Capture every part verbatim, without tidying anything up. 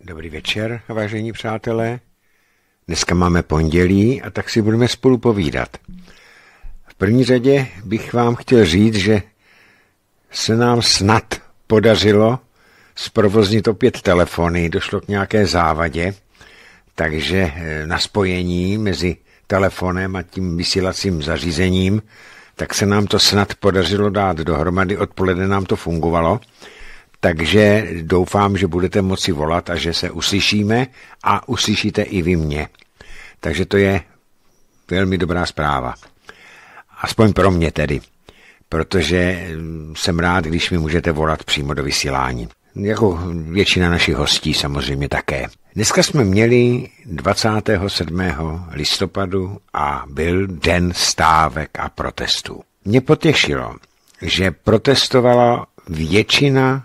Dobrý večer, vážení přátelé. Dneska máme pondělí a tak si budeme spolu povídat. V první řadě bych vám chtěl říct, že se nám snad podařilo zprovoznit opět telefony, došlo k nějaké závadě, takže na spojení mezi telefonem a tím vysílacím zařízením, tak se nám to snad podařilo dát dohromady, odpoledne nám to fungovalo. Takže doufám, že budete moci volat a že se uslyšíme a uslyšíte i vy mě. Takže to je velmi dobrá zpráva. Aspoň pro mě tedy, protože jsem rád, když mi můžete volat přímo do vysílání. Jako většina našich hostí samozřejmě také. Dneska jsme měli dvacátého sedmého listopadu a byl den stávek a protestů. Mě potěšilo, že protestovala většina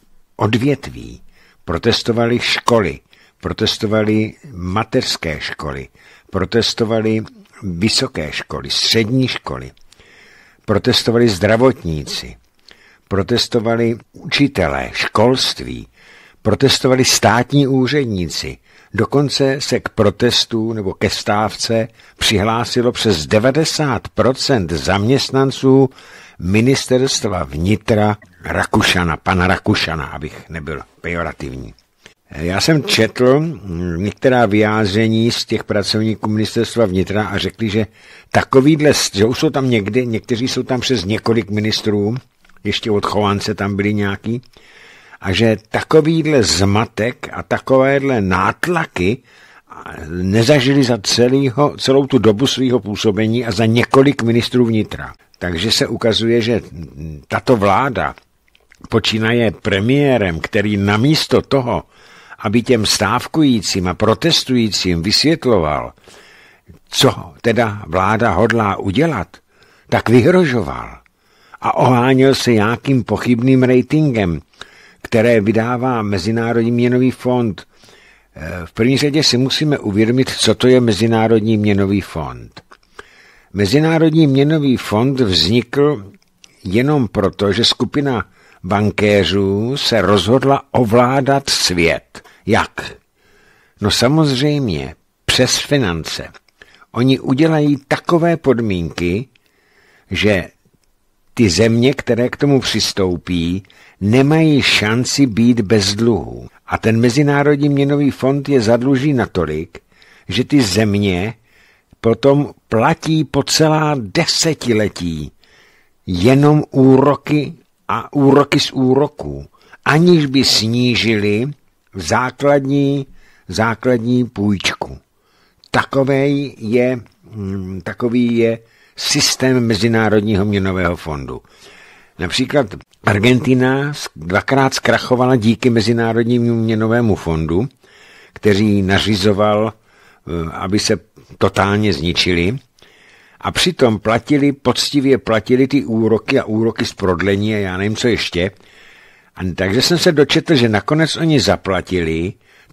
odvětví, protestovali školy, protestovali mateřské školy, protestovali vysoké školy, střední školy, protestovali zdravotníci, protestovali učitelé, školství, protestovali státní úředníci. Dokonce se k protestu nebo ke stávce přihlásilo přes devadesát procent zaměstnanců ministerstva vnitra Rakušana, pana Rakušana, abych nebyl pejorativní. Já jsem četl některá vyjádření z těch pracovníků ministerstva vnitra a řekli, že takovýhle, že už jsou tam někdy, někteří jsou tam přes několik ministrů, ještě od Chovance tam byli nějaký, a že takovýhle zmatek a takovéhle nátlaky nezažili za celýho, celou tu dobu svého působení a za několik ministrů vnitra. Takže se ukazuje, že tato vláda počínaje premiérem, který namísto toho, aby těm stávkujícím a protestujícím vysvětloval, co teda vláda hodlá udělat, tak vyhrožoval a oháněl se nějakým pochybným ratingem, které vydává Mezinárodní měnový fond. V první řadě si musíme uvědomit, co to je Mezinárodní měnový fond. Mezinárodní měnový fond vznikl jenom proto, že skupina bankéřů se rozhodla ovládat svět. Jak? No samozřejmě přes finance. Oni udělají takové podmínky, že ty země, které k tomu přistoupí, nemají šanci být bez dluhů. A ten Mezinárodní měnový fond je zadluží natolik, že ty země potom platí po celá desetiletí jenom úroky a úroky z úroků, aniž by snížili základní, základní půjčku. Takový je, takový je systém Mezinárodního měnového fondu. Například Argentina dvakrát zkrachovala díky Mezinárodnímu měnovému fondu, který nařizoval, aby se totálně zničili, a přitom platili, poctivě platili ty úroky a úroky z prodlení a já nevím, co ještě. A takže jsem se dočetl, že nakonec oni zaplatili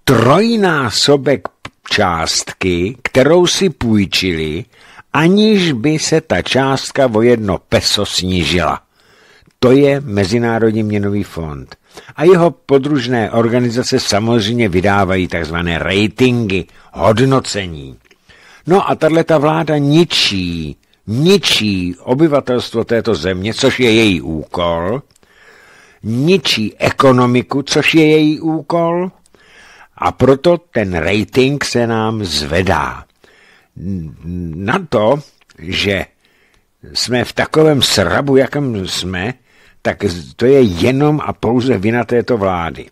trojnásobek částky, kterou si půjčili, aniž by se ta částka o jedno peso snížila. To je Mezinárodní měnový fond. A jeho podružné organizace samozřejmě vydávají takzvané ratingy, hodnocení. No a tato vláda ničí, ničí obyvatelstvo této země, což je její úkol, ničí ekonomiku, což je její úkol, a proto ten rating se nám zvedá. Na to, že jsme v takovém srabu, jakém jsme, tak to je jenom a pouze vina této vlády.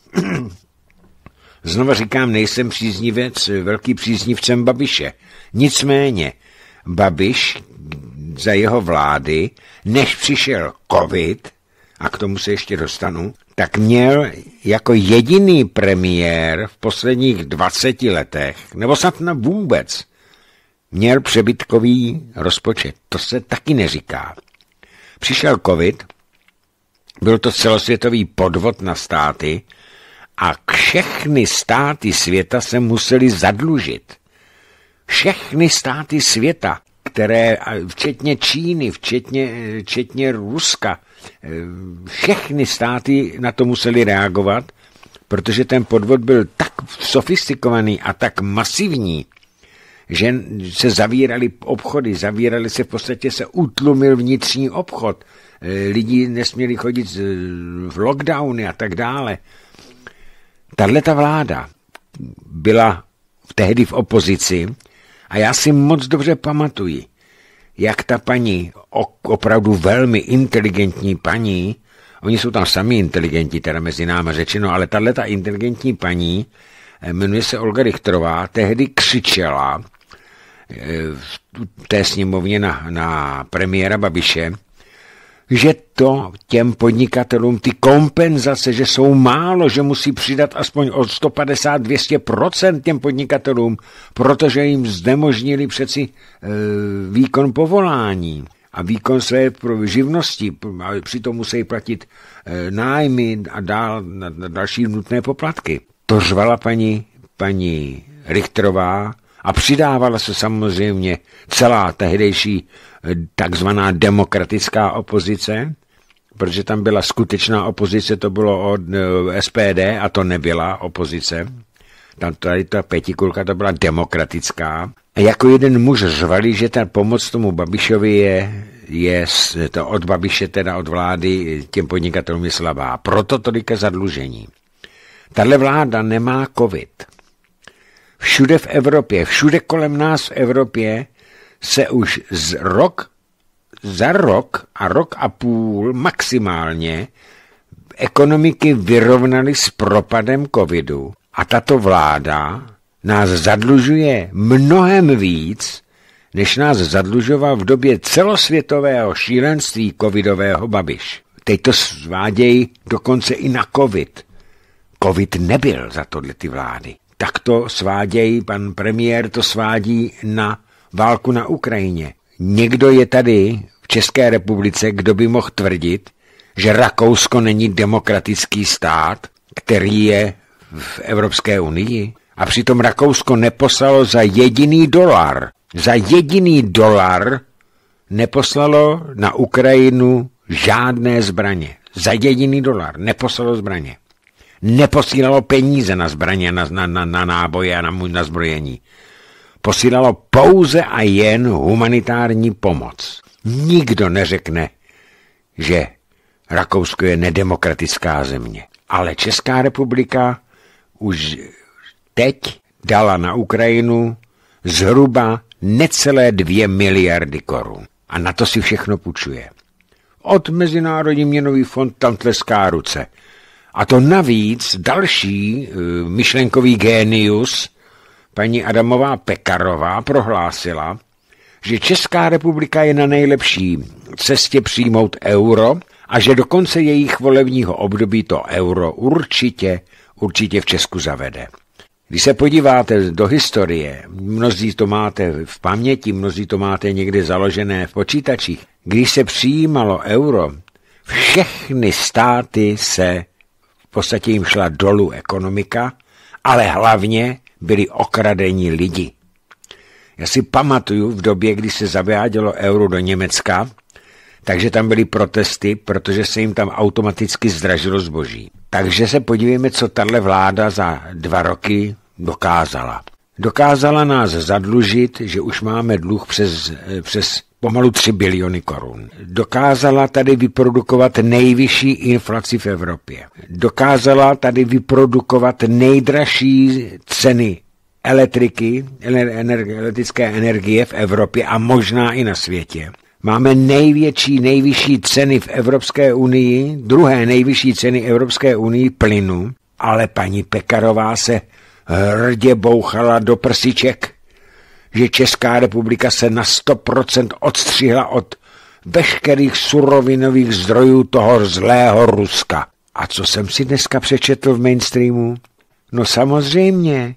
Znova říkám, nejsem příznivec, velký příznivcem Babiše. Nicméně Babiš za jeho vlády, než přišel covid, a k tomu se ještě dostanu, tak měl jako jediný premiér v posledních dvaceti letech, nebo snad na vůbec, měl přebytkový rozpočet. To se taky neříká. Přišel covid, byl to celosvětový podvod na státy a všechny státy světa se museli zadlužit. Všechny státy světa, které, včetně Číny, včetně, včetně Ruska, všechny státy na to museli reagovat, protože ten podvod byl tak sofistikovaný a tak masivní, že se zavíraly obchody, zavíraly se v podstatě, se utlumil vnitřní obchod, lidi nesměli chodit v lockdowny a tak dále. Tahleta vláda byla tehdy v opozici a já si moc dobře pamatuji, jak ta paní, opravdu velmi inteligentní paní, oni jsou tam sami inteligentní, teda mezi námi řečeno, ale tahleta inteligentní paní, jmenuje se Olga Richterová, tehdy křičela v té sněmovně na, na premiéra Babiše, že to těm podnikatelům, ty kompenzace, že jsou málo, že musí přidat aspoň o sto padesát až dvě stě procent těm podnikatelům, protože jim znemožnili přeci e, výkon povolání a výkon své živnosti, a přitom musí platit e, nájmy a dál, na, na další nutné poplatky. To řvala paní, paní Richterová a přidávala se samozřejmě celá tehdejší takzvaná demokratická opozice, protože tam byla skutečná opozice, to bylo od S P D a to nebyla opozice. Tam tady ta pětikulka, to byla demokratická. A jako jeden muž řvali, že ta pomoc tomu Babišovi je, je to od Babiše, teda od vlády, těm podnikatelům je slabá. Proto tolika zadlužení. Tahle vláda nemá covid. Všude v Evropě, všude kolem nás v Evropě se už z rok, za rok a rok a půl maximálně ekonomiky vyrovnaly s propadem covidu a tato vláda nás zadlužuje mnohem víc, než nás zadlužoval v době celosvětového šílenství covidového Babiš. Teď to svádějí dokonce i na covid. Covid nebyl za tohle ty vlády. Tak to svádějí, pan premiér to svádí na válku na Ukrajině. Někdo je tady v České republice, kdo by mohl tvrdit, že Rakousko není demokratický stát, který je v Evropské unii? A přitom Rakousko neposlalo za jediný dolar, za jediný dolar neposlalo na Ukrajinu žádné zbraně. Za jediný dolar neposlalo zbraně. Neposílalo peníze na zbraně, na, na, na, na náboje a na, na zbrojení. Posílalo pouze a jen humanitární pomoc. Nikdo neřekne, že Rakousko je nedemokratická země. Ale Česká republika už teď dala na Ukrajinu zhruba necelé dvě miliardy korun. A na to si všechno půjčuje. Od Mezinárodní měnový fond tam tleská ruce. A to navíc další uh, myšlenkový génius, paní Adamová Pekarová, prohlásila, že Česká republika je na nejlepší cestě přijmout euro a že do konce jejich volebního období to euro určitě, určitě v Česku zavede. Když se podíváte do historie, mnozí to máte v paměti, mnozí to máte někde založené v počítačích, když se přijímalo euro, všechny státy se v podstatě jim šla dolů ekonomika, ale hlavně byli okradení lidi. Já si pamatuju v době, kdy se zavádělo euro do Německa, takže tam byly protesty, protože se jim tam automaticky zdražilo zboží. Takže se podívejme, co tahle vláda za dva roky dokázala. Dokázala nás zadlužit, že už máme dluh přes, přes pomalu tři biliony korun. Dokázala tady vyprodukovat nejvyšší inflaci v Evropě. Dokázala tady vyprodukovat nejdražší ceny elektriky, elektrické energie v Evropě a možná i na světě. Máme největší, nejvyšší ceny v Evropské unii, druhé nejvyšší ceny Evropské unii plynu, ale paní Pekarová se hrdě bouchala do prsiček, že Česká republika se na sto procent odstřihla od veškerých surovinových zdrojů toho zlého Ruska. A co jsem si dneska přečetl v mainstreamu? No samozřejmě,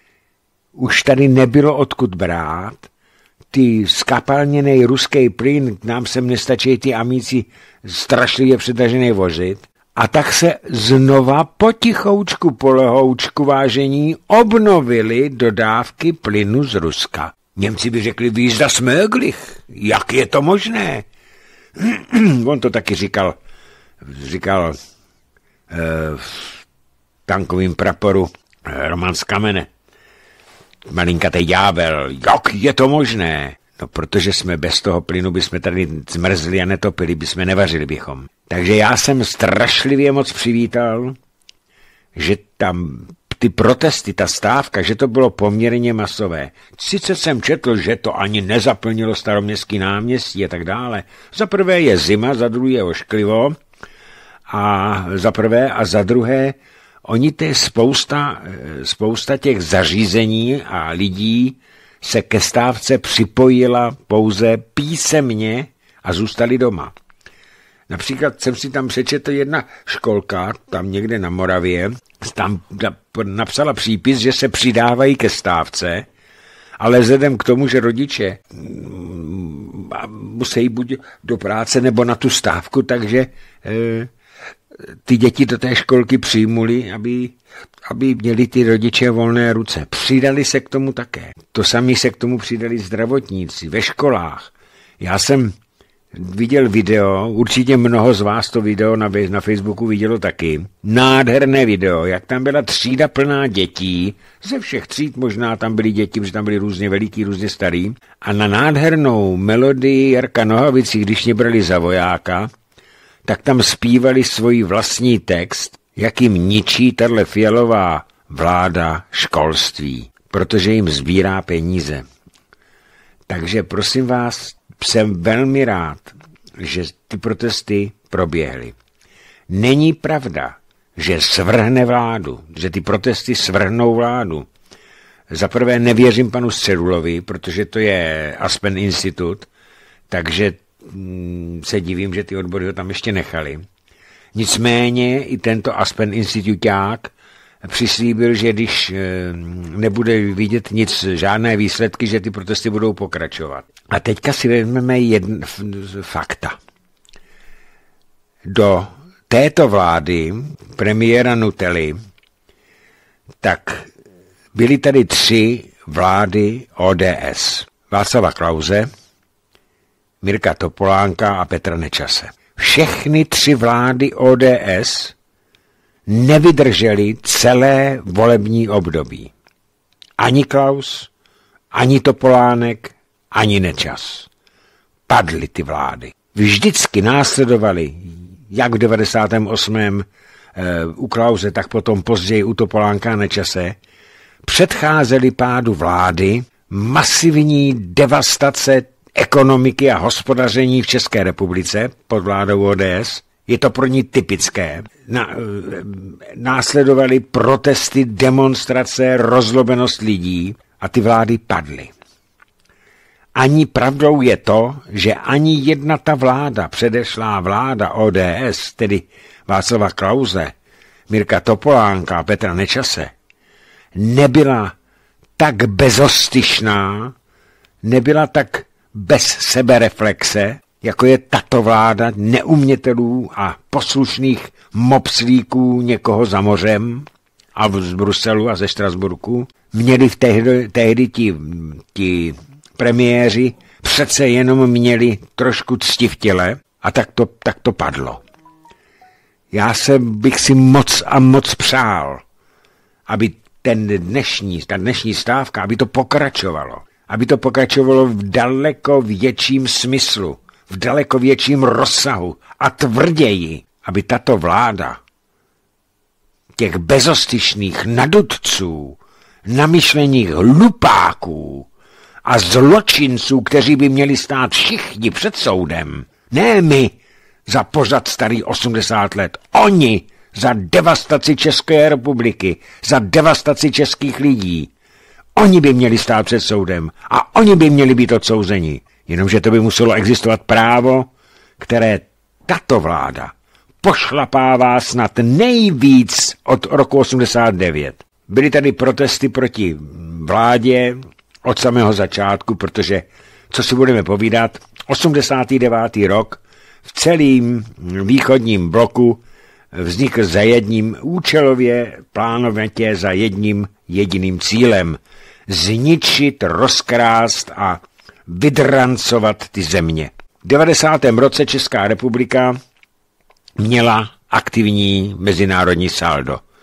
už tady nebylo odkud brát, ty skapalněnej ruský plyn, nám sem nestačí ty amíci strašlivě předražené vozit. A tak se znova potichoučku, polehoučku vážení obnovily dodávky plynu z Ruska. Němci by řekli, výzda smöglich, jak je to možné? On to taky říkal, říkal eh, tankovým praporu Roman z Kamene. Malinkatej ďábel, jak je to možné? No, protože jsme bez toho plynu bychom tady zmrzli a netopili, bychom nevařili bychom. Takže já jsem strašlivě moc přivítal, že tam ty protesty, ta stávka, že to bylo poměrně masové. Sice jsem četl, že to ani nezaplnilo Staroměstský náměstí a tak dále. Za prvé je zima, za druhé je ošklivo a za prvé a za druhé oni to je spousta, spousta těch zařízení a lidí se ke stávce připojila pouze písemně a zůstali doma. Například jsem si tam přečetl jedna školka, tam někde na Moravě, tam napsala přípis, že se přidávají ke stávce, ale vzhledem k tomu, že rodiče musí buď do práce nebo na tu stávku, takže eh, ty děti do té školky přijmuli, aby, aby měli ty rodiče volné ruce. Přidali se k tomu také. To sami se k tomu přidali zdravotníci ve školách. Já jsem viděl video, určitě mnoho z vás to video na, na Facebooku vidělo taky. Nádherné video, jak tam byla třída plná dětí, ze všech tříd možná tam byly děti, protože tam byly různě veliký, různě starý. A na nádhernou melodii Jarka Nohavici, když mě brali za vojáka, tak tam zpívali svůj vlastní text, jak jim ničí tahle fialová vláda školství, protože jim sbírá peníze. Takže prosím vás, jsem velmi rád, že ty protesty proběhly. Není pravda, že svrhne vládu, že ty protesty svrhnou vládu. Za prvé nevěřím panu Středulovi, protože to je Aspen Institut, takže se divím, že ty odbory ho tam ještě nechali. Nicméně i tento Aspen Instituták přislíbil, že když nebude vidět nic, žádné výsledky, že ty protesty budou pokračovat. A teďka si vezmeme jedna fakta. Do této vlády premiéra Nutelly tak byly tady tři vlády O D S. Václava Klause, Mirka Topolánka a Petra Nečase. Všechny tři vlády O D S nevydržely celé volební období. Ani Klaus, ani Topolánek, ani Nečas. Padly ty vlády. Vždycky následovali, jak v devadesátém osmém E, u Klause, tak potom později u Topolánka a Nečase, předcházely pádu vlády masivní devastace ekonomiky a hospodaření v České republice pod vládou O D S. Je to pro ní typické. Na, následovaly protesty, demonstrace, rozlobenost lidí a ty vlády padly. Ani pravdou je to, že ani jedna ta vláda, předešlá vláda O D S, tedy Václava Klause, Mirka Topolánka a Petra Nečase, nebyla tak bezostyšná, nebyla tak bez sebereflexe, jako je tato vláda neumětelů a poslušných mopslíků někoho za mořem a z Bruselu a ze Štrasburku. Měli v tehdy, tehdy ti, ti premiéři přece jenom měli trošku cti v těle a tak to, tak to padlo. Já se bych si moc a moc přál, aby ten dnešní, ta dnešní stávka, aby to pokračovalo. Aby to pokračovalo v daleko větším smyslu, v daleko větším rozsahu a tvrději, aby tato vláda těch bezostyšných nadutců, namyšlených hlupáků a zločinců, kteří by měli stát všichni před soudem, ne my za pořad starý osmdesát let, oni za devastaci České republiky, za devastaci českých lidí. Oni by měli stát před soudem a oni by měli být odsouzeni. Jenomže to by muselo existovat právo, které tato vláda pošlapává snad nejvíc od roku osmdesát devět. Byly tady protesty proti vládě od samého začátku, protože, co si budeme povídat, osmdesátý devátý rok v celém východním bloku vznikl za jedním účelově plánovitě za jedním jediným cílem. Zničit, rozkrást a vydrancovat ty země. V devadesátém roce Česká republika měla aktivní mezinárodní saldo.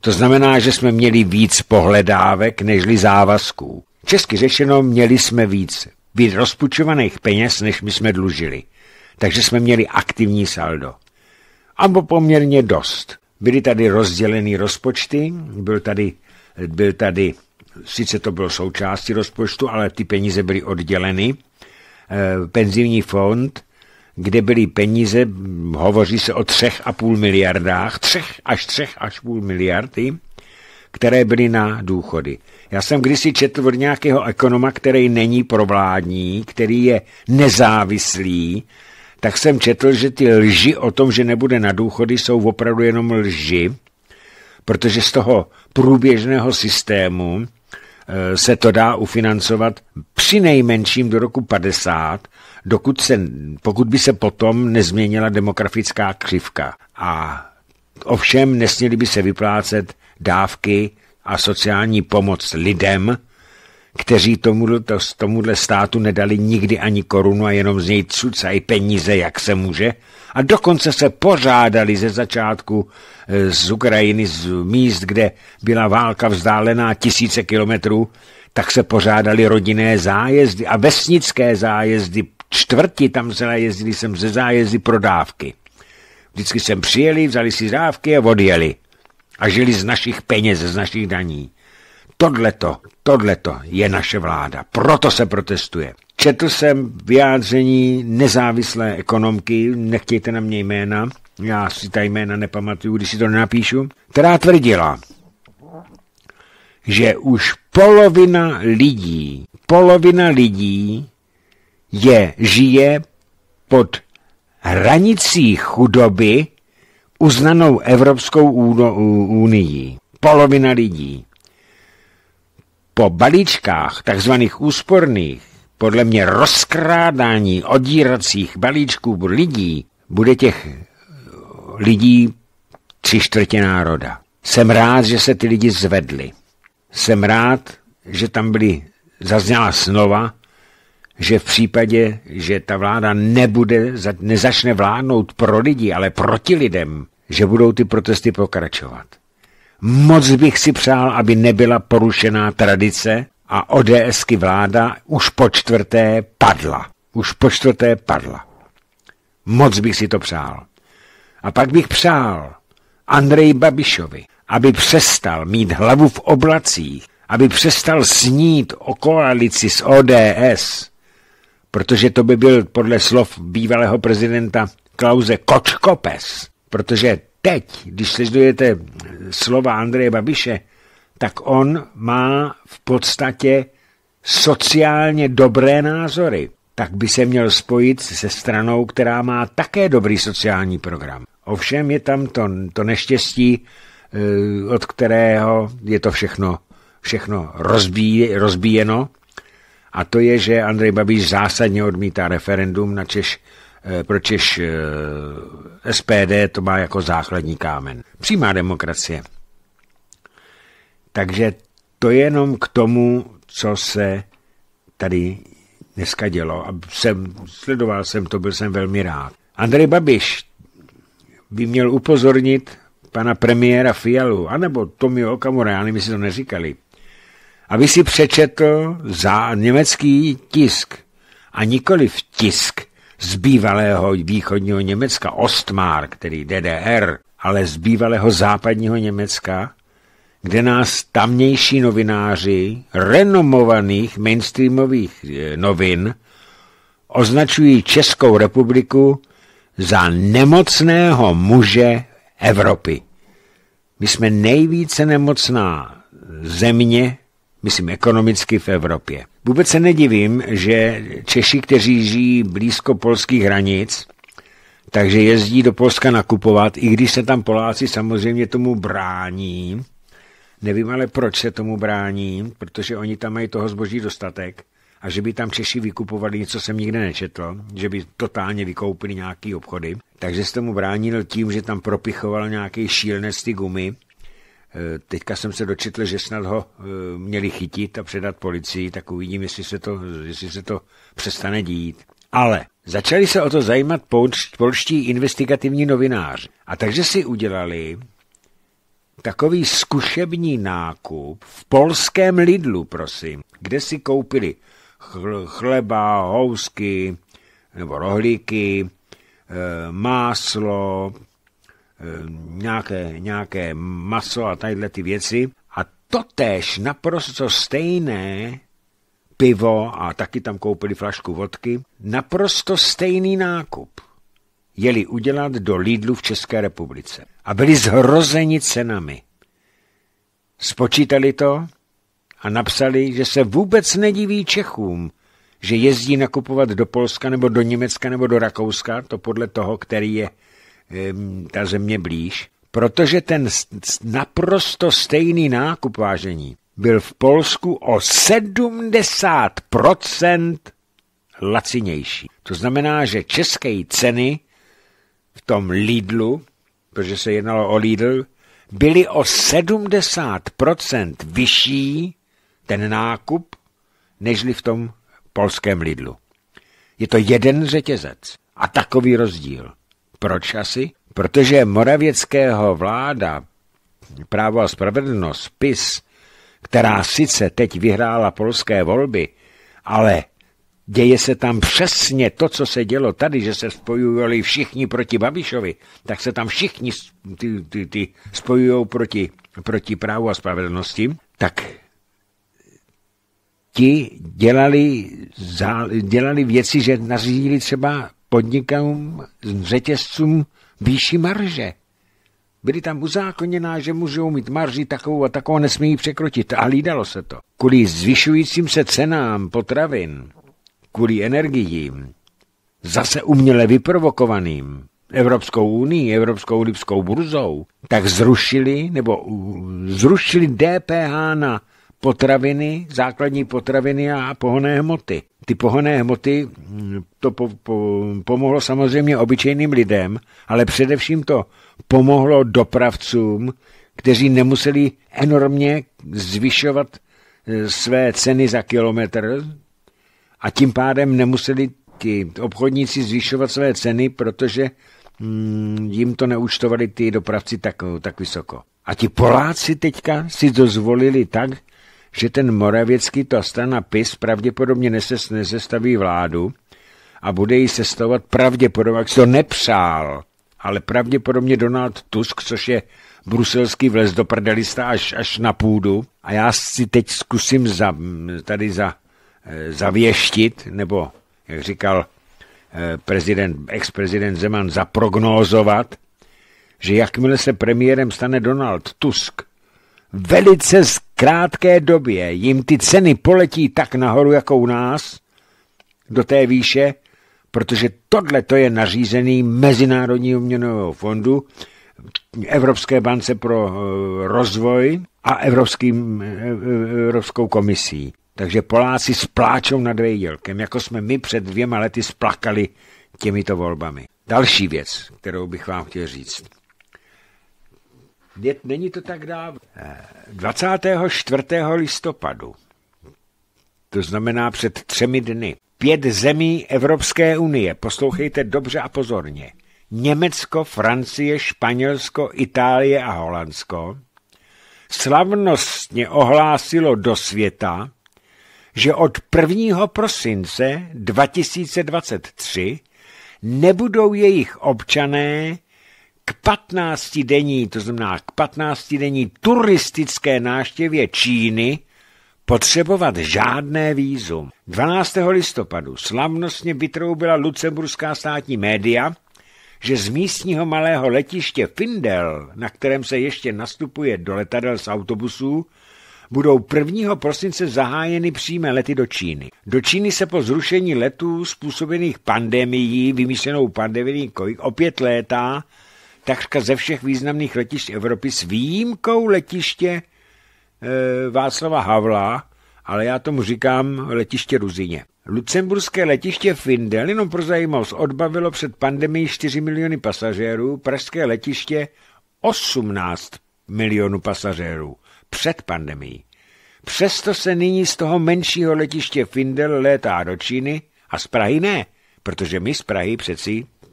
To znamená, že jsme měli víc pohledávek nežli závazků. Česky řečeno, měli jsme víc, víc rozpůjčovaných peněz, než my jsme dlužili. Takže jsme měli aktivní saldo. A poměrně dost. Byly tady rozdělený rozpočty, byl tady, byl tady, sice to bylo součástí rozpočtu, ale ty peníze byly odděleny. Penzijní fond, kde byly peníze, hovoří se o třech a půl miliardách, třech až třech až půl miliardy, které byly na důchody. Já jsem kdysi četl od nějakého ekonoma, který není provládní, který je nezávislý, tak jsem četl, že ty lži o tom, že nebude na důchody, jsou opravdu jenom lži, protože z toho průběžného systému se to dá ufinancovat při nejmenším do roku padesát, dokud se, pokud by se potom nezměnila demografická křivka. A ovšem nesměly by se vyplácet dávky a sociální pomoc lidem, kteří tomuhle, to, tomuhle státu nedali nikdy ani korunu a jenom z něj cucají peníze, jak se může. A dokonce se pořádali ze začátku z Ukrajiny, z míst, kde byla válka vzdálená tisíce kilometrů, tak se pořádali rodinné zájezdy a vesnické zájezdy, čtvrti tam se jezdili jsem ze zájezdy pro dávky. Vždycky sem přijeli, vzali si dávky a odjeli. A žili z našich peněz, z našich daní. Tohleto, tohleto je naše vláda. Proto se protestuje. Četl jsem vyjádření nezávislé ekonomky, nechtějte na mě jména, já si ta jména nepamatuju, když si to nenapíšu, která tvrdila, že už polovina lidí, polovina lidí je, žije pod hranicí chudoby uznanou Evropskou unii. Polovina lidí. Po balíčkách takzvaných úsporných, podle mě rozkrádání odíracích balíčků lidí, bude těch lidí tři čtvrtě národa. Jsem rád, že se ty lidi zvedli. Jsem rád, že tam byly, zazněla snova, že v případě, že ta vláda nebude, nezačne vládnout pro lidi, ale proti lidem, že budou ty protesty pokračovat. Moc bych si přál, aby nebyla porušená tradice a ODSky vláda už po čtvrté padla. Už po čtvrté padla. Moc bych si to přál. A pak bych přál Andreji Babišovi, aby přestal mít hlavu v oblacích, aby přestal snít o koalici s O D S, protože to by byl podle slov bývalého prezidenta Klause kočkopes, protože teď, když sledujete slova Andreje Babiše, tak on má v podstatě sociálně dobré názory. Tak by se měl spojit se stranou, která má také dobrý sociální program. Ovšem je tam to, to neštěstí, od kterého je to všechno, všechno rozbíj, rozbíjeno. A to je, že Andrej Babiš zásadně odmítá referendum na Češ, pro Češ S P D to má jako základní kámen. Přímá demokracie. Takže to je jenom k tomu, co se tady dneska dělo. A jsem, sledoval jsem to, byl jsem velmi rád. Andrej Babiš by měl upozornit pana premiéra Fialu, anebo Tomio Okamura, já nevím, jestli to neříkali, aby si přečetl za německý tisk a nikoliv tisk z bývalého východního Německa, Ostmark, tedy D D R, ale z bývalého západního Německa, kde nás tamnější novináři renomovaných mainstreamových novin označují Českou republiku za nemocného muže Evropy. My jsme nejvíce nemocná země, myslím ekonomicky v Evropě. Vůbec se nedivím, že Češi, kteří žijí blízko polských hranic, takže jezdí do Polska nakupovat, i když se tam Poláci samozřejmě tomu brání. Nevím ale, proč se tomu brání, protože oni tam mají toho zboží dostatek a že by tam Češi vykupovali něco, jsem nikde nečetl, že by totálně vykoupili nějaký obchody. Takže se tomu bránil tím, že tam propichoval nějaký šílenec ty gumy. Teďka jsem se dočetl, že snad ho měli chytit a předat policii, tak uvidím, jestli se to, jestli se to přestane dít. Ale začali se o to zajímat polští investigativní novináři. A takže si udělali takový zkušební nákup v polském Lidlu, prosím, kde si koupili chleba, housky nebo rohlíky, máslo, nějaké, nějaké maso a tadyhle ty věci. A totéž naprosto stejné pivo a taky tam koupili flašku vodky, naprosto stejný nákup jeli udělat do Lidlu v České republice. A byli zhrozeni cenami. Spočítali to a napsali, že se vůbec nediví Čechům, že jezdí nakupovat do Polska nebo do Německa nebo do Rakouska, to podle toho, který je um, ta země blíž, protože ten naprosto stejný nákup, vážení, byl v Polsku o sedmdesát procent lacinější. To znamená, že české ceny v tom Lidlu, protože se jednalo o Lidl, byly o sedmdesát procent vyšší ten nákup, nežli v tom polském Lidlu. Je to jeden řetězec a takový rozdíl. Proč asi? Protože Moravěckého vláda, Právo a spravedlnost, P I S, která sice teď vyhrála polské volby, ale děje se tam přesně to, co se dělo tady, že se spojujali všichni proti Babišovi, tak se tam všichni ty, ty, ty spojují proti, proti Právu a spravedlnosti, tak ti dělali, dělali věci, že nařídili třeba podnikům, řetězcům výšší marže. Byly tam uzákoněná, že můžou mít marži takovou a takovou, nesmí překročit. A hlídalo se to. Kvůli zvyšujícím se cenám potravin, kvůli energiím, zase uměle vyprovokovaným Evropskou unii, Evropskou lipskou burzou, tak zrušili nebo zrušili D P H na potraviny, základní potraviny a pohonné hmoty. Ty pohonné hmoty, to po, po, pomohlo samozřejmě obyčejným lidem, ale především to pomohlo dopravcům, kteří nemuseli enormně zvyšovat své ceny za kilometr a tím pádem nemuseli ti obchodníci zvyšovat své ceny, protože mm, jim to neúčtovali ty dopravci tak, tak vysoko. A ti Poláci teďka si to zvolili tak, že ten Moravěcký, ta strana P I S, pravděpodobně neses, nesestaví vládu a bude ji sestavovat pravděpodobně, jak si to nepřál, ale pravděpodobně Donald Tusk, což je bruselský vlez do prdelista až, až na půdu. A já si teď zkusím za, tady za, zavěštit, nebo, jak říkal prezident, ex-prezident Zeman, zaprognózovat, že jakmile se premiérem stane Donald Tusk, velice krátké době jim ty ceny poletí tak nahoru, jako u nás, do té výše, protože tohle to je nařízený Mezinárodního měnového fondu, Evropské bance pro rozvoj a Evropským, Evropskou komisí. Takže Poláci spláčou nad vejdělkem, jako jsme my před dvěma lety splakali těmito volbami. Další věc, kterou bych vám chtěl říct. Není to tak dávno. dvacátého čtvrtého listopadu, to znamená před třemi dny, pět zemí Evropské unie, poslouchejte dobře a pozorně, Německo, Francie, Španělsko, Itálie a Holandsko, slavnostně ohlásilo do světa, že od prvního prosince dva tisíce dvacet tři nebudou jejich občané k patnáctidenní, to znamená k patnáctidenní turistické návštěvě Číny potřebovat žádné vízum. dvanáctého listopadu slavnostně vytroubila lucemburská státní média, že z místního malého letiště Findel, na kterém se ještě nastupuje do letadel z autobusů, budou prvního prosince zahájeny přímé lety do Číny. Do Číny se po zrušení letů způsobených pandemií, vymyšlenou pandemií opět létá takřka ze všech významných letišť Evropy s výjimkou letiště e, Václava Havla, ale já tomu říkám letiště Ruzyně. Lucemburské letiště Findel, jenom pro zajímavost, odbavilo před pandemií čtyři miliony pasažérů, pražské letiště osmnáct milionů pasažérů před pandemií. Přesto se nyní z toho menšího letiště Findel létá do Číny a z Prahy ne, protože my z Prahy přeci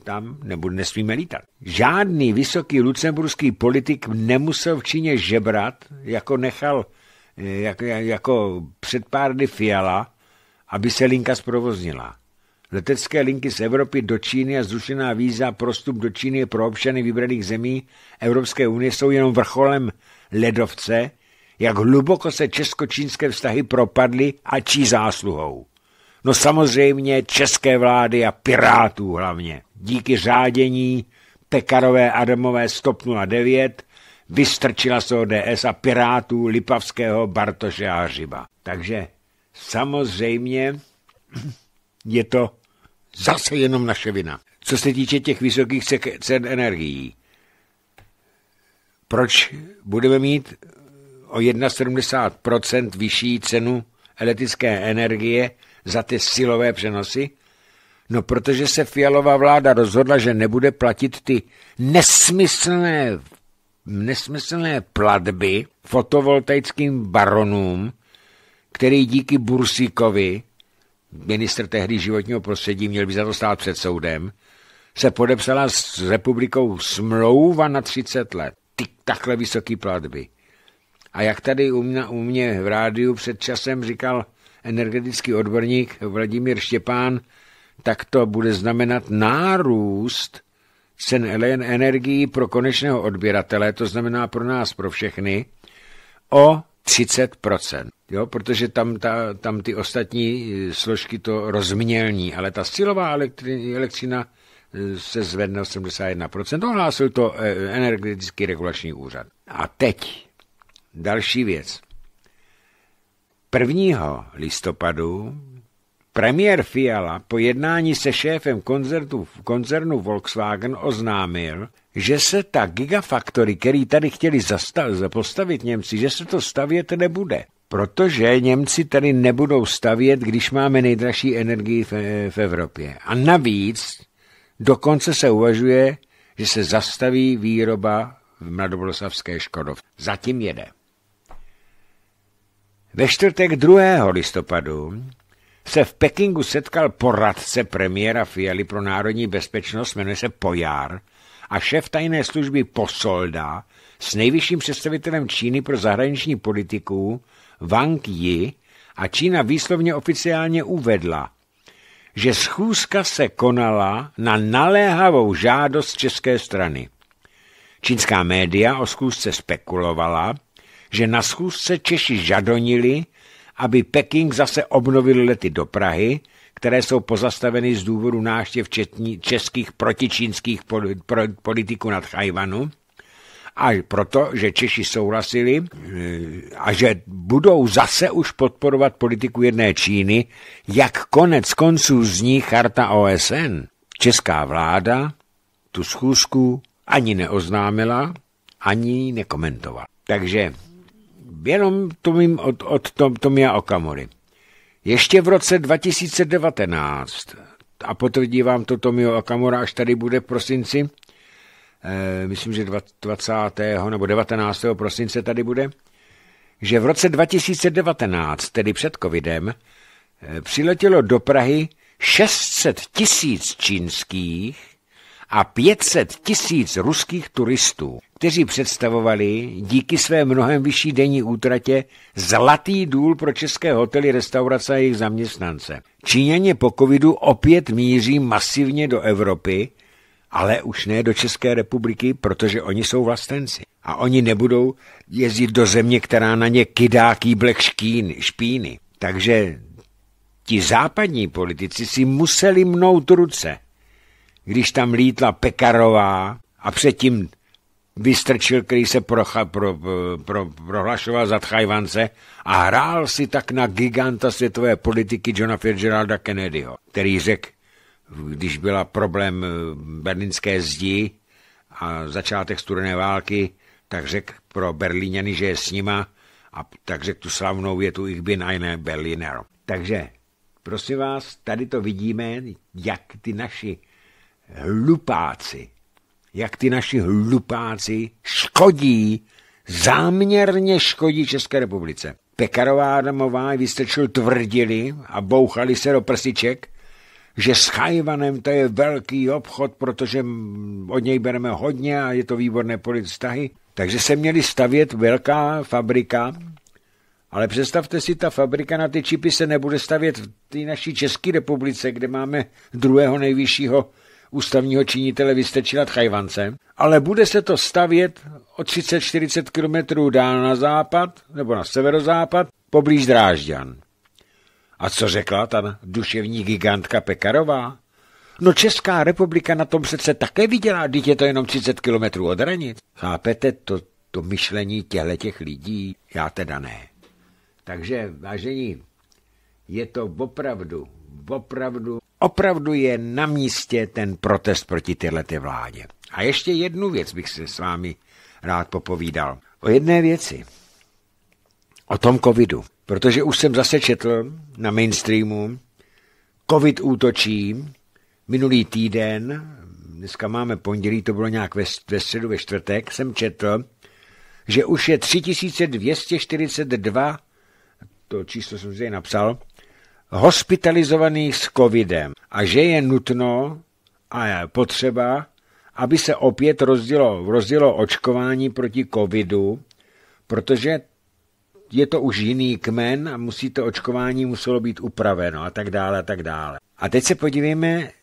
tam nebude, nesmíme lítat. Žádný vysoký lucemburský politik nemusel v Číně žebrat, jako nechal jako, jako před pár dny Fiala, aby se linka zprovoznila. Letecké linky z Evropy do Číny a zrušená víza pro vstup do Číny pro občany vybraných zemí Evropské unie jsou jenom vrcholem ledovce, jak hluboko se česko-čínské vztahy propadly a čí zásluhou. No samozřejmě české vlády a pirátů hlavně. Díky řádění Pekarové Adamové stop nula devět vystrčila se O D S a pirátů Lipavského, Bartoše a Hřiba. Takže samozřejmě je to zase jenom naše vina. Co se týče těch vysokých cen energií, proč budeme mít o sedmdesát jedna procent vyšší cenu elektrické energie za ty silové přenosy? No, protože se Fialová vláda rozhodla, že nebude platit ty nesmyslné, nesmyslné platby fotovoltaickým baronům, který díky Bursíkovi, ministr tehdy životního prostředí, měl by za to stát před soudem, se podepsala s republikou smlouva na třicet let. Ty takhle vysoký platby. A jak tady u mě, u mě v rádiu před časem říkal energetický odborník Vladimír Štěpán, tak to bude znamenat nárůst cen energií pro konečného odběratele, to znamená pro nás, pro všechny, o třicet procent. Jo, protože tam, ta, tam ty ostatní složky to rozmělní, ale ta silová elektri, elektřina se zvedne osmdesát jedna procent. Ohlásil to energetický regulační úřad. A teď další věc. prvního listopadu premiér Fiala po jednání se šéfem koncertu, koncernu Volkswagen oznámil, že se ta gigafactory, který tady chtěli zastav, postavit Němci, že se to stavět nebude. Protože Němci tady nebudou stavět, když máme nejdražší energii v, v Evropě. A navíc dokonce se uvažuje, že se zastaví výroba v mladoboleslavské Škodovce. Zatím jede. Ve čtvrtek druhého listopadu se v Pekingu setkal poradce premiéra Fialy pro národní bezpečnost, jmenuje se Pojár, a šéf tajné služby Posolda s nejvyšším představitelem Číny pro zahraniční politiku Wang Yi, a Čína výslovně oficiálně uvedla, že schůzka se konala na naléhavou žádost české strany. Čínská média o schůzce spekulovala, že na schůzce Češi žadonili, aby Peking zase obnovil lety do Prahy, které jsou pozastaveny z důvodu návštěv českých protičínských politiků nad Tchaj-wanu, a proto, že Češi souhlasili a že budou zase už podporovat politiku jedné Číny, jak konec konců zní charta O S N. Česká vláda tu schůzku ani neoznámila, ani nekomentovala. Takže jenom to mím od, od Tom, Tomia Okamury. Ještě v roce dva tisíce devatenáct, a potvrdí vám to Tomio Okamura, až tady bude v prosinci, eh, myslím, že dvacátého nebo devatenáctého prosince tady bude, že v roce dva tisíce devatenáct, tedy před covidem, eh, přiletělo do Prahy šest set tisíc čínských a pět set tisíc ruských turistů, kteří představovali díky své mnohem vyšší denní útratě zlatý důl pro české hotely, restaurace a jejich zaměstnance. Číňané po covidu opět míří masivně do Evropy, ale už ne do České republiky, protože oni jsou vlastenci. A oni nebudou jezdit do země, která na ně kydá kýblek škín, špíny. Takže ti západní politici si museli mnout ruce, když tam lítla Pekarová a předtím Vystrčil, který se procha, pro, pro, prohlašoval za Tchajvance a hrál si tak na giganta světové politiky Johna Fitzgeralda Kennedyho, který řekl, když byla problém berlínské zdi a začátek studené války, tak řekl pro Berlíňany, že je s nima, a tak řekl tu slavnou větu Ich bin eine Berliner. Takže, prosím vás, tady to vidíme, jak ty naši hlupáci, jak ty naši hlupáci škodí, záměrně škodí České republice. Pekarová Adamová Vystrčil tvrdili a bouchali se do prsiček, že s Chajvanem to je velký obchod, protože od něj bereme hodně a je to výborné vztahy. Takže se měli stavět velká fabrika, ale představte si, ta fabrika na ty čipy se nebude stavět v té naší České republice, kde máme druhého nejvyššího ústavního činitele Vystrčilat Chajvance, ale bude se to stavět o třicet čtyřicet kilometrů dál na západ, nebo na severozápad, poblíž Drážďan. A co řekla ta duševní gigantka Pekarová? No Česká republika na tom přece také vydělá, když je to jenom třicet kilometrů od hranic. Chápete to, to myšlení těch lidí? Já teda ne. Takže, vážení, je to opravdu, opravdu, opravdu je na místě ten protest proti téhleté vládě. A ještě jednu věc bych se s vámi rád popovídal. O jedné věci. O tom covidu. Protože už jsem zase četl na mainstreamu, covid útočí, minulý týden, dneska máme pondělí, to bylo nějak ve, ve středu, ve čtvrtek, jsem četl, že už je tři tisíce dvě stě čtyřicet dva, to číslo jsem zde napsal, hospitalizovaných s covidem a že je nutno a je potřeba, aby se opět rozdělo, rozdělo očkování proti covidu, protože je to už jiný kmen a musí to očkování muselo být upraveno a tak dále a tak dále. A teď se podívejme,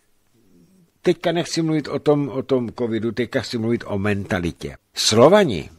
teďka nechci mluvit o tom, o tom covidu, teďka chci mluvit o mentalitě. Slovani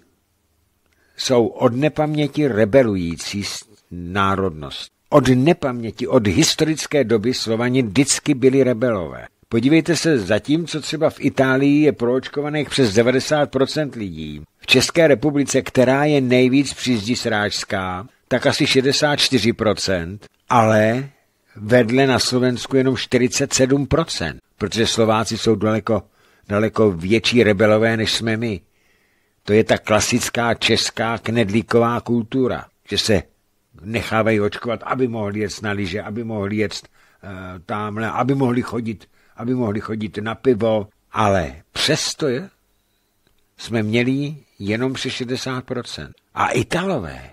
jsou od nepaměti rebelující národnost. Od nepaměti, od historické doby Slovani vždycky byli rebelové. Podívejte se, zatímco třeba v Itálii je proočkovaných přes devadesát procent lidí, v České republice, která je nejvíc přízdisráčská, tak asi šedesát čtyři procent, ale vedle na Slovensku jenom čtyřicet sedm procent, protože Slováci jsou daleko, daleko větší rebelové, než jsme my. To je ta klasická česká knedlíková kultura, že se nechávají očkovat, aby mohli jet na lyže, aby mohli jet uh, tamhle, aby mohli chodit, aby mohli chodit na pivo, ale přesto je, jsme měli jenom přes šedesát procent. A Italové,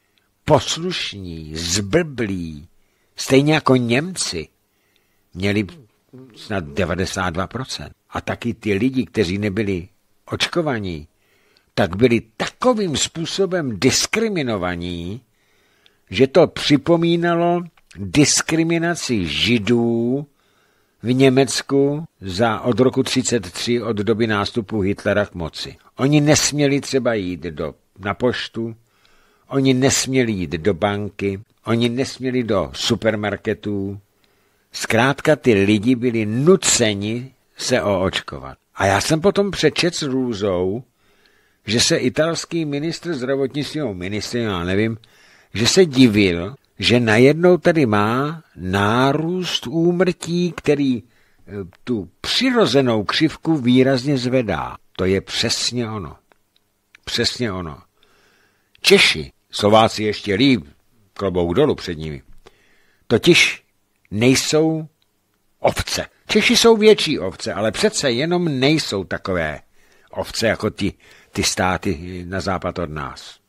poslušní, zblblí, stejně jako Němci, měli snad devadesát dva procent. A taky ty lidi, kteří nebyli očkovaní, tak byli takovým způsobem diskriminovaní, že to připomínalo diskriminaci Židů v Německu za od roku třicet tři, od doby nástupu Hitlera k moci. Oni nesměli třeba jít do, na poštu, oni nesměli jít do banky, oni nesměli do supermarketů. Zkrátka ty lidi byli nuceni se oočkovat. A já jsem potom přečet s hrůzou, že se italský ministr zdravotnictví, ministr, já nevím, že se divil, že najednou tady má nárůst úmrtí, který tu přirozenou křivku výrazně zvedá. To je přesně ono. Přesně ono. Češi, Slováci ještě líp, klobouk dolů před nimi, totiž nejsou ovce. Češi jsou větší ovce, ale přece jenom nejsou takové ovce jako ty, ty státy na západ od nás.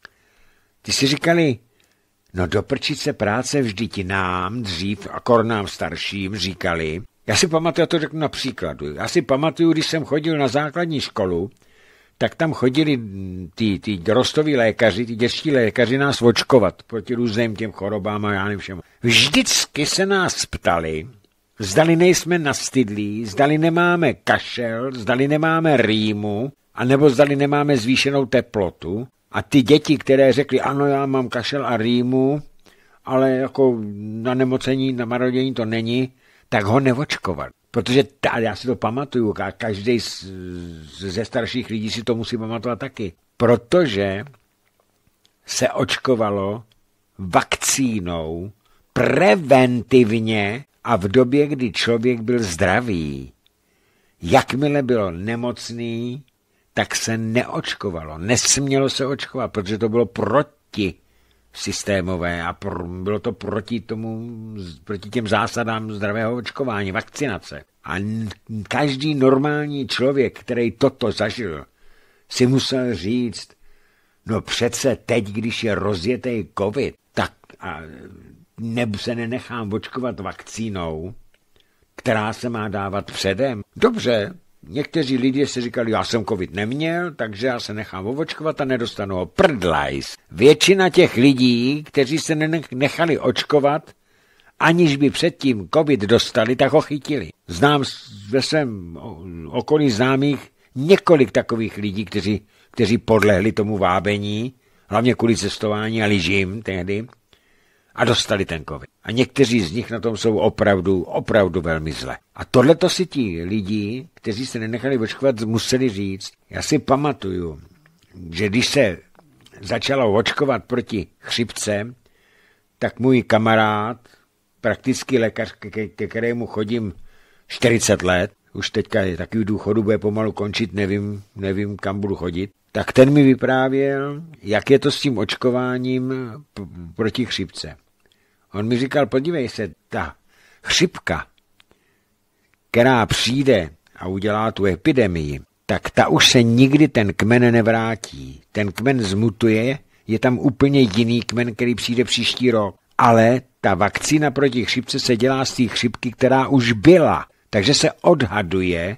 Ty si říkali, no do prčice práce vždyť nám dřív, akor nám starším, říkali, já si pamatuju, já to řeknu na příkladu, já si pamatuju, když jsem chodil na základní školu, tak tam chodili ty, ty rostoví lékaři, ty dětští lékaři nás očkovat proti různým těm chorobám a já nevím všemu. Vždycky se nás ptali, zdali nejsme nastydlí, zdali nemáme kašel, zdali nemáme rýmu, anebo zdali nemáme zvýšenou teplotu. A ty děti, které řekly, ano, já mám kašel a rýmu, ale jako na nemocení, na marodění to není, tak ho neočkovali. Protože ta, já si to pamatuju, a každý z, ze starších lidí si to musí pamatovat taky. Protože se očkovalo vakcínou preventivně a v době, kdy člověk byl zdravý. Jakmile byl nemocný, tak se neočkovalo. Nesmělo se očkovat, protože to bylo proti systémové a pr- bylo to proti tomu, proti těm zásadám zdravého očkování, vakcinace. A n- každý normální člověk, který toto zažil, si musel říct, no přece teď, když je rozjetý covid, tak a ne- se nenechám očkovat vakcínou, která se má dávat předem. Dobře, někteří lidé si říkali, já jsem covid neměl, takže já se nechám očkovat a nedostanu ho. Prdlajs. Většina těch lidí, kteří se nechali očkovat, aniž by předtím covid dostali, tak ho chytili. Znám ve svém okolí známých několik takových lidí, kteří, kteří podlehli tomu vábení, hlavně kvůli cestování a lyžím tehdy, a dostali ten covid. A někteří z nich na tom jsou opravdu, opravdu velmi zle. A tohleto si ti lidi, kteří se nenechali očkovat, museli říct. Já si pamatuju, že když se začalo očkovat proti chřipce, tak můj kamarád, praktický lékař, ke, ke kterému chodím čtyřicet let, už teďka je takový důchodu, bude pomalu končit, nevím, nevím, kam budu chodit, tak ten mi vyprávěl, jak je to s tím očkováním p- proti chřipce. On mi říkal, podívej se, ta chřipka, která přijde a udělá tu epidemii, tak ta už se nikdy ten kmen nevrátí. Ten kmen zmutuje, je tam úplně jiný kmen, který přijde příští rok. Ale ta vakcína proti chřipce se dělá z té chřipky, která už byla. Takže se odhaduje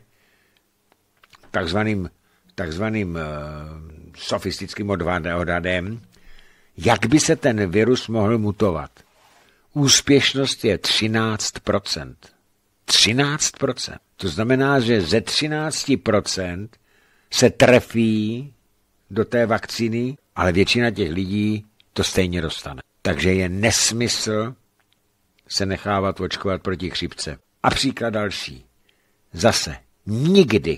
takzvaným, takzvaným uh, sofistickým odhadem, jak by se ten virus mohl mutovat. Úspěšnost je třináct procent. třináct procent. To znamená, že ze třináct procent se trefí do té vakcíny, ale většina těch lidí to stejně dostane. Takže je nesmysl se nechávat očkovat proti chřipce. A příklad další. Zase nikdy,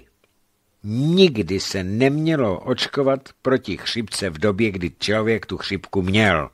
nikdy se nemělo očkovat proti chřipce v době, kdy člověk tu chřipku měl.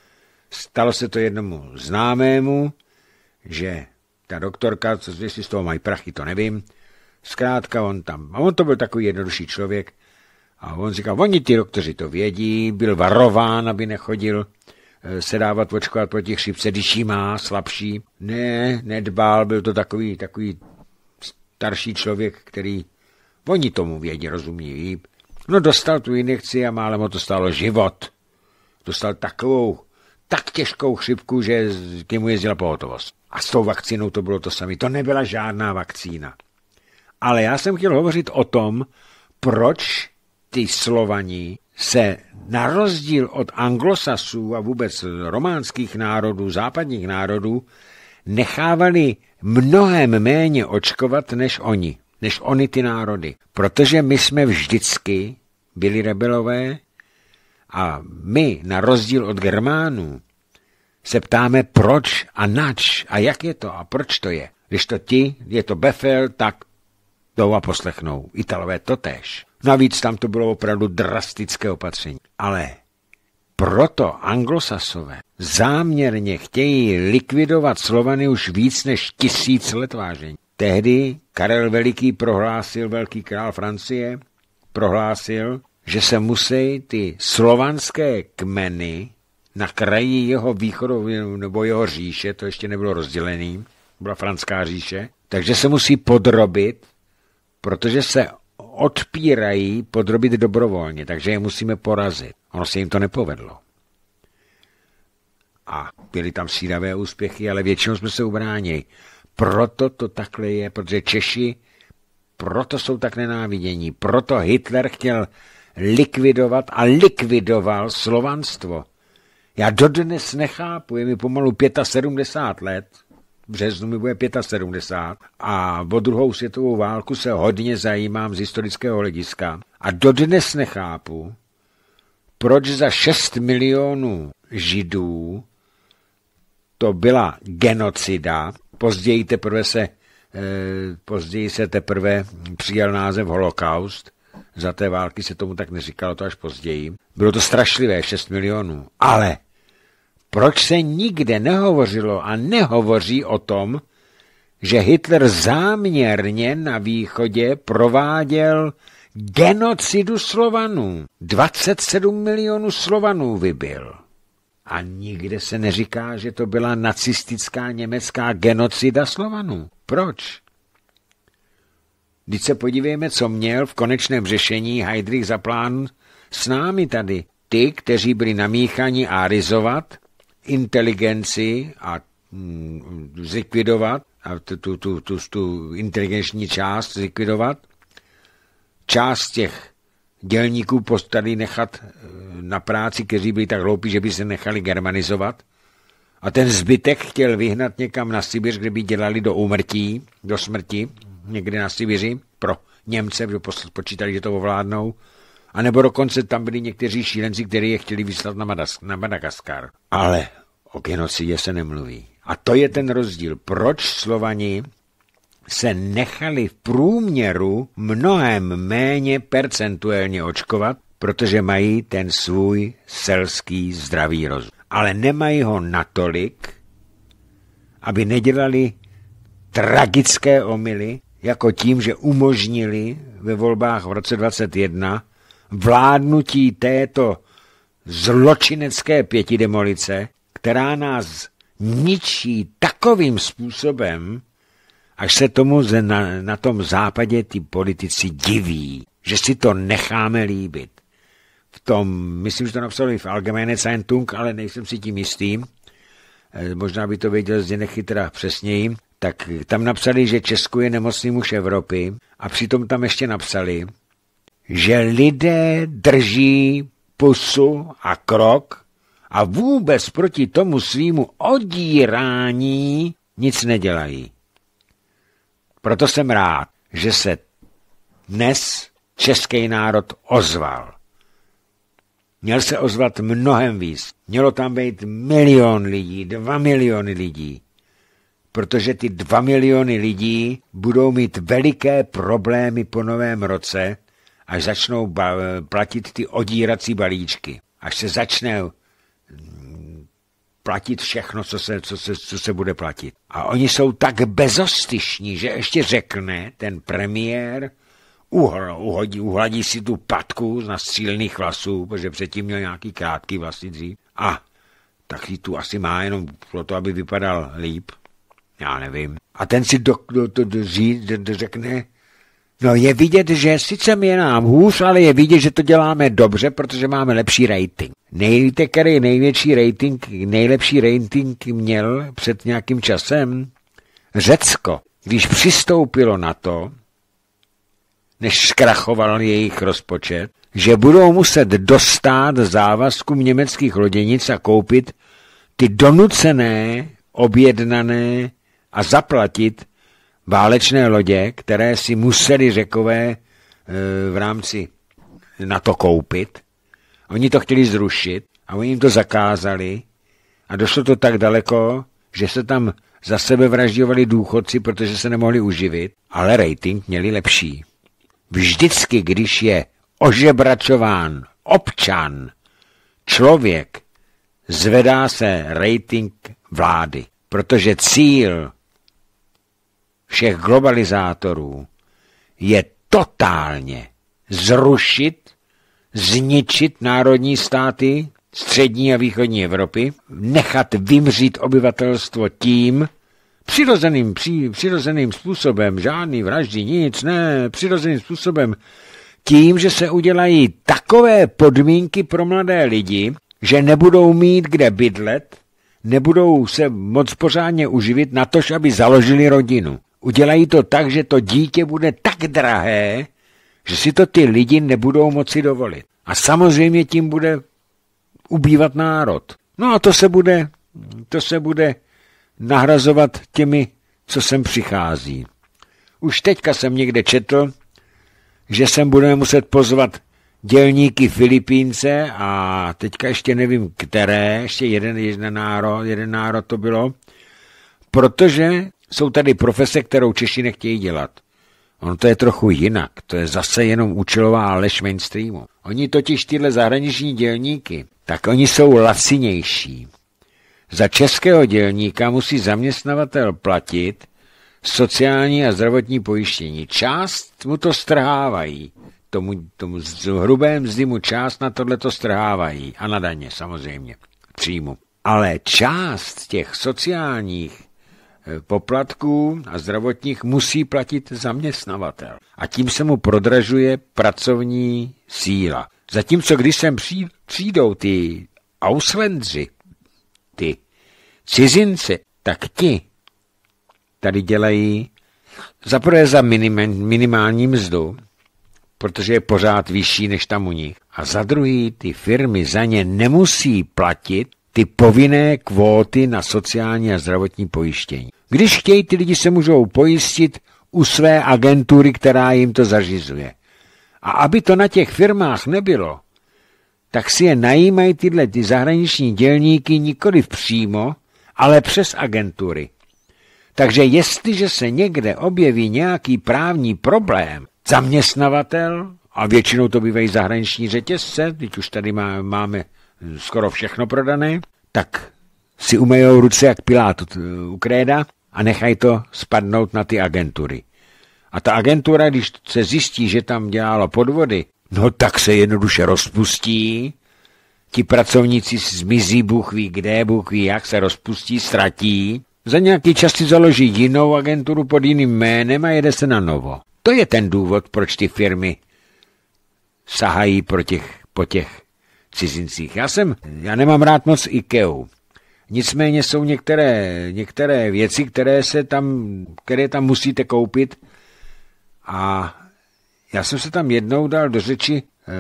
Stalo se to jednomu známému, že ta doktorka, co jestli z toho mají prachy, to nevím, zkrátka on tam, a on to byl takový jednodušší člověk, a on říkal, oni ty doktoři to vědí, byl varován, aby nechodil se dávat očkovat proti chřipce, když jí má slabší. Ne, nedbál, byl to takový, takový starší člověk, který, oni tomu vědí, rozumí líp. No dostal tu injekci a málem ho to stálo život. Dostal takovou, tak těžkou chřipku, že k němu jezdila pohotovost. A s tou vakcínou to bylo to samé. To nebyla žádná vakcína. Ale já jsem chtěl hovořit o tom, proč ty Slovani se na rozdíl od anglosasů a vůbec románských národů, západních národů, nechávali mnohem méně očkovat než oni, než oni ty národy. Protože my jsme vždycky byli rebelové a my, na rozdíl od Germánů, se ptáme proč a nač a jak je to a proč to je. Když to ti, je to Befel, tak jdou a poslechnou. Italové totéž. Navíc tam to bylo opravdu drastické opatření. Ale proto anglosasové záměrně chtějí likvidovat Slovany už víc než tisíc let vážení. Tehdy Karel Veliký prohlásil, velký král Francie, prohlásil, že se musí ty slovanské kmeny na kraji jeho východu nebo jeho říše, to ještě nebylo rozdělený, byla franská říše, takže se musí podrobit, protože se odpírají podrobit dobrovolně, takže je musíme porazit. Ono se jim to nepovedlo. A byly tam síravé úspěchy, ale většinou jsme se ubránili. Proto to takhle je, protože Češi proto jsou tak nenávidění. Proto Hitler chtěl likvidovat a likvidoval slovanstvo. Já dodnes nechápu, je mi pomalu sedmdesát pět let, v březnu mi bude sedmdesát pět a o druhou světovou válku se hodně zajímám z historického hlediska. A dodnes nechápu, proč za šest milionů Židů to byla genocida, později teprve se, eh, později se teprve přijal název holokaust, za té války se tomu tak neříkalo, to až později. Bylo to strašlivé, šest milionů, ale proč se nikde nehovořilo a nehovoří o tom, že Hitler záměrně na východě prováděl genocidu Slovanů. dvacet sedm milionů Slovanů vybil. A nikde se neříká, že to byla nacistická německá genocida Slovanů. Proč? Když se podívejme, co měl v konečném řešení Heydrich za plán s námi tady. Ty, kteří byli namíchaní árizovat inteligenci a mm, zlikvidovat a tu, tu, tu, tu, tu inteligenční část zlikvidovat, část těch dělníků postali nechat na práci, kteří byli tak hloupí, že by se nechali germanizovat, a ten zbytek chtěl vyhnat někam na Sibiř, kde by dělali do úmrtí, do smrti, někde na Sibiři, pro Němce, že počítali, že to ovládnou, a nebo dokonce tam byli někteří šílenci, kteří je chtěli vyslat na, Madas- na Madagaskar. Ale o genocidě se nemluví. A to je ten rozdíl. Proč Slovani se nechali v průměru mnohem méně percentuálně očkovat, protože mají ten svůj selský zdravý rozum. Ale nemají ho natolik, aby nedělali tragické omyly, jako tím, že umožnili ve volbách v roce dvacet jedna vládnutí této zločinecké pětidemolice, která nás ničí takovým způsobem, až se tomu na, na tom západě ty politici diví, že si to necháme líbit. V tom, myslím, že to napsali v Allgemeine Zeitung, ale nejsem si tím jistý, možná by to věděl Zdeněk Chytra přesněji, tak tam napsali, že Česko je nemocný muž Evropy, a přitom tam ještě napsali, že lidé drží pusu a krok a vůbec proti tomu svýmu odírání nic nedělají. Proto jsem rád, že se dnes český národ ozval. Měl se ozvat mnohem víc. Mělo tam být milion lidí, dva miliony lidí. Protože ty dva miliony lidí budou mít veliké problémy po novém roce, až začnou ba- platit ty odírací balíčky. Až se začne platit všechno, co se, co, se, co se bude platit. A oni jsou tak bezostyšní, že ještě řekne ten premiér, uhl, uhodí, uhladí si tu patku na střílných vlasů, protože předtím měl nějaký krátký vlasy dřív. A tak ji tu asi má jenom proto, aby vypadal líp. Já nevím. A ten si do, do, do, do, do, do řekne, no je vidět, že sice je nám hůř, ale je vidět, že to děláme dobře, protože máme lepší rating. Nejvíte, který největší rating, nejlepší rating měl před nějakým časem? Řecko. Když přistoupilo na to, než zkrachoval jejich rozpočet, že budou muset dostát závazkům německých loděnic a koupit ty donucené, objednané a zaplatit válečné lodě, které si museli Řekové e, v rámci na to koupit. Oni to chtěli zrušit a oni jim to zakázali a došlo to tak daleko, že se tam za sebe vražďovali důchodci, protože se nemohli uživit, ale rating měli lepší. Vždycky, když je ožebračován občan, člověk, zvedá se rating vlády, protože cíl všech globalizátorů je totálně zrušit, zničit národní státy střední a východní Evropy, nechat vymřít obyvatelstvo tím, přirozeným, při, přirozeným způsobem, žádný vraždy, nic, ne, přirozeným způsobem, tím, že se udělají takové podmínky pro mladé lidi, že nebudou mít kde bydlet, nebudou se moc pořádně uživit na to, aby založili rodinu. Udělají to tak, že to dítě bude tak drahé, že si to ty lidi nebudou moci dovolit. A samozřejmě tím bude ubývat národ. No a to se bude, to se bude nahrazovat těmi, co sem přichází. Už teďka jsem někde četl, že sem budeme muset pozvat dělníky Filipínce a teďka ještě nevím které, ještě jeden, jeden, národ, jeden národ to bylo, protože jsou tady profese, kterou Češi nechtějí dělat. Ono to je trochu jinak, to je zase jenom účelová lež mainstreamu. Oni totiž tyhle zahraniční dělníky, tak oni jsou lacinější. Za českého dělníka musí zaměstnavatel platit sociální a zdravotní pojištění. Část mu to strhávají. Tomu, tomu hrubé mzdy mu část na tohleto strhávají. A na daně samozřejmě. Příjmu. Ale část těch sociálních poplatků a zdravotních musí platit zaměstnavatel. A tím se mu prodražuje pracovní síla. Zatímco když sem přijdou ty Ausländři, ty cizinci, tak ti tady dělají zaprvé za minim, minimální mzdu, protože je pořád vyšší než tam u nich. A za druhý, ty firmy za ně nemusí platit ty povinné kvóty na sociální a zdravotní pojištění. Když chtějí, ty lidi se můžou pojistit u své agentury, která jim to zařizuje. A aby to na těch firmách nebylo, tak si je najímají tyhle ty zahraniční dělníky nikoliv přímo, ale přes agentury. Takže jestliže se někde objeví nějaký právní problém, zaměstnavatel, a většinou to bývají zahraniční řetězce, teď už tady má, máme skoro všechno prodané, tak si umejou ruce jak Pilát u kréda a nechají to spadnout na ty agentury. A ta agentura, když se zjistí, že tam dělalo podvody, no tak se jednoduše rozpustí, ti pracovníci zmizí, Bůh ví kde, Bůh ví jak, se rozpustí, ztratí, za nějaký čas si založí jinou agenturu pod jiným jménem a jede se na novo. To je ten důvod, proč ty firmy sahají pro těch, po těch cizincích. Já jsem, já nemám rád moc IKEA. Nicméně jsou některé, některé věci, které se tam, které tam musíte koupit. A já jsem se tam jednou dal do řeči eh,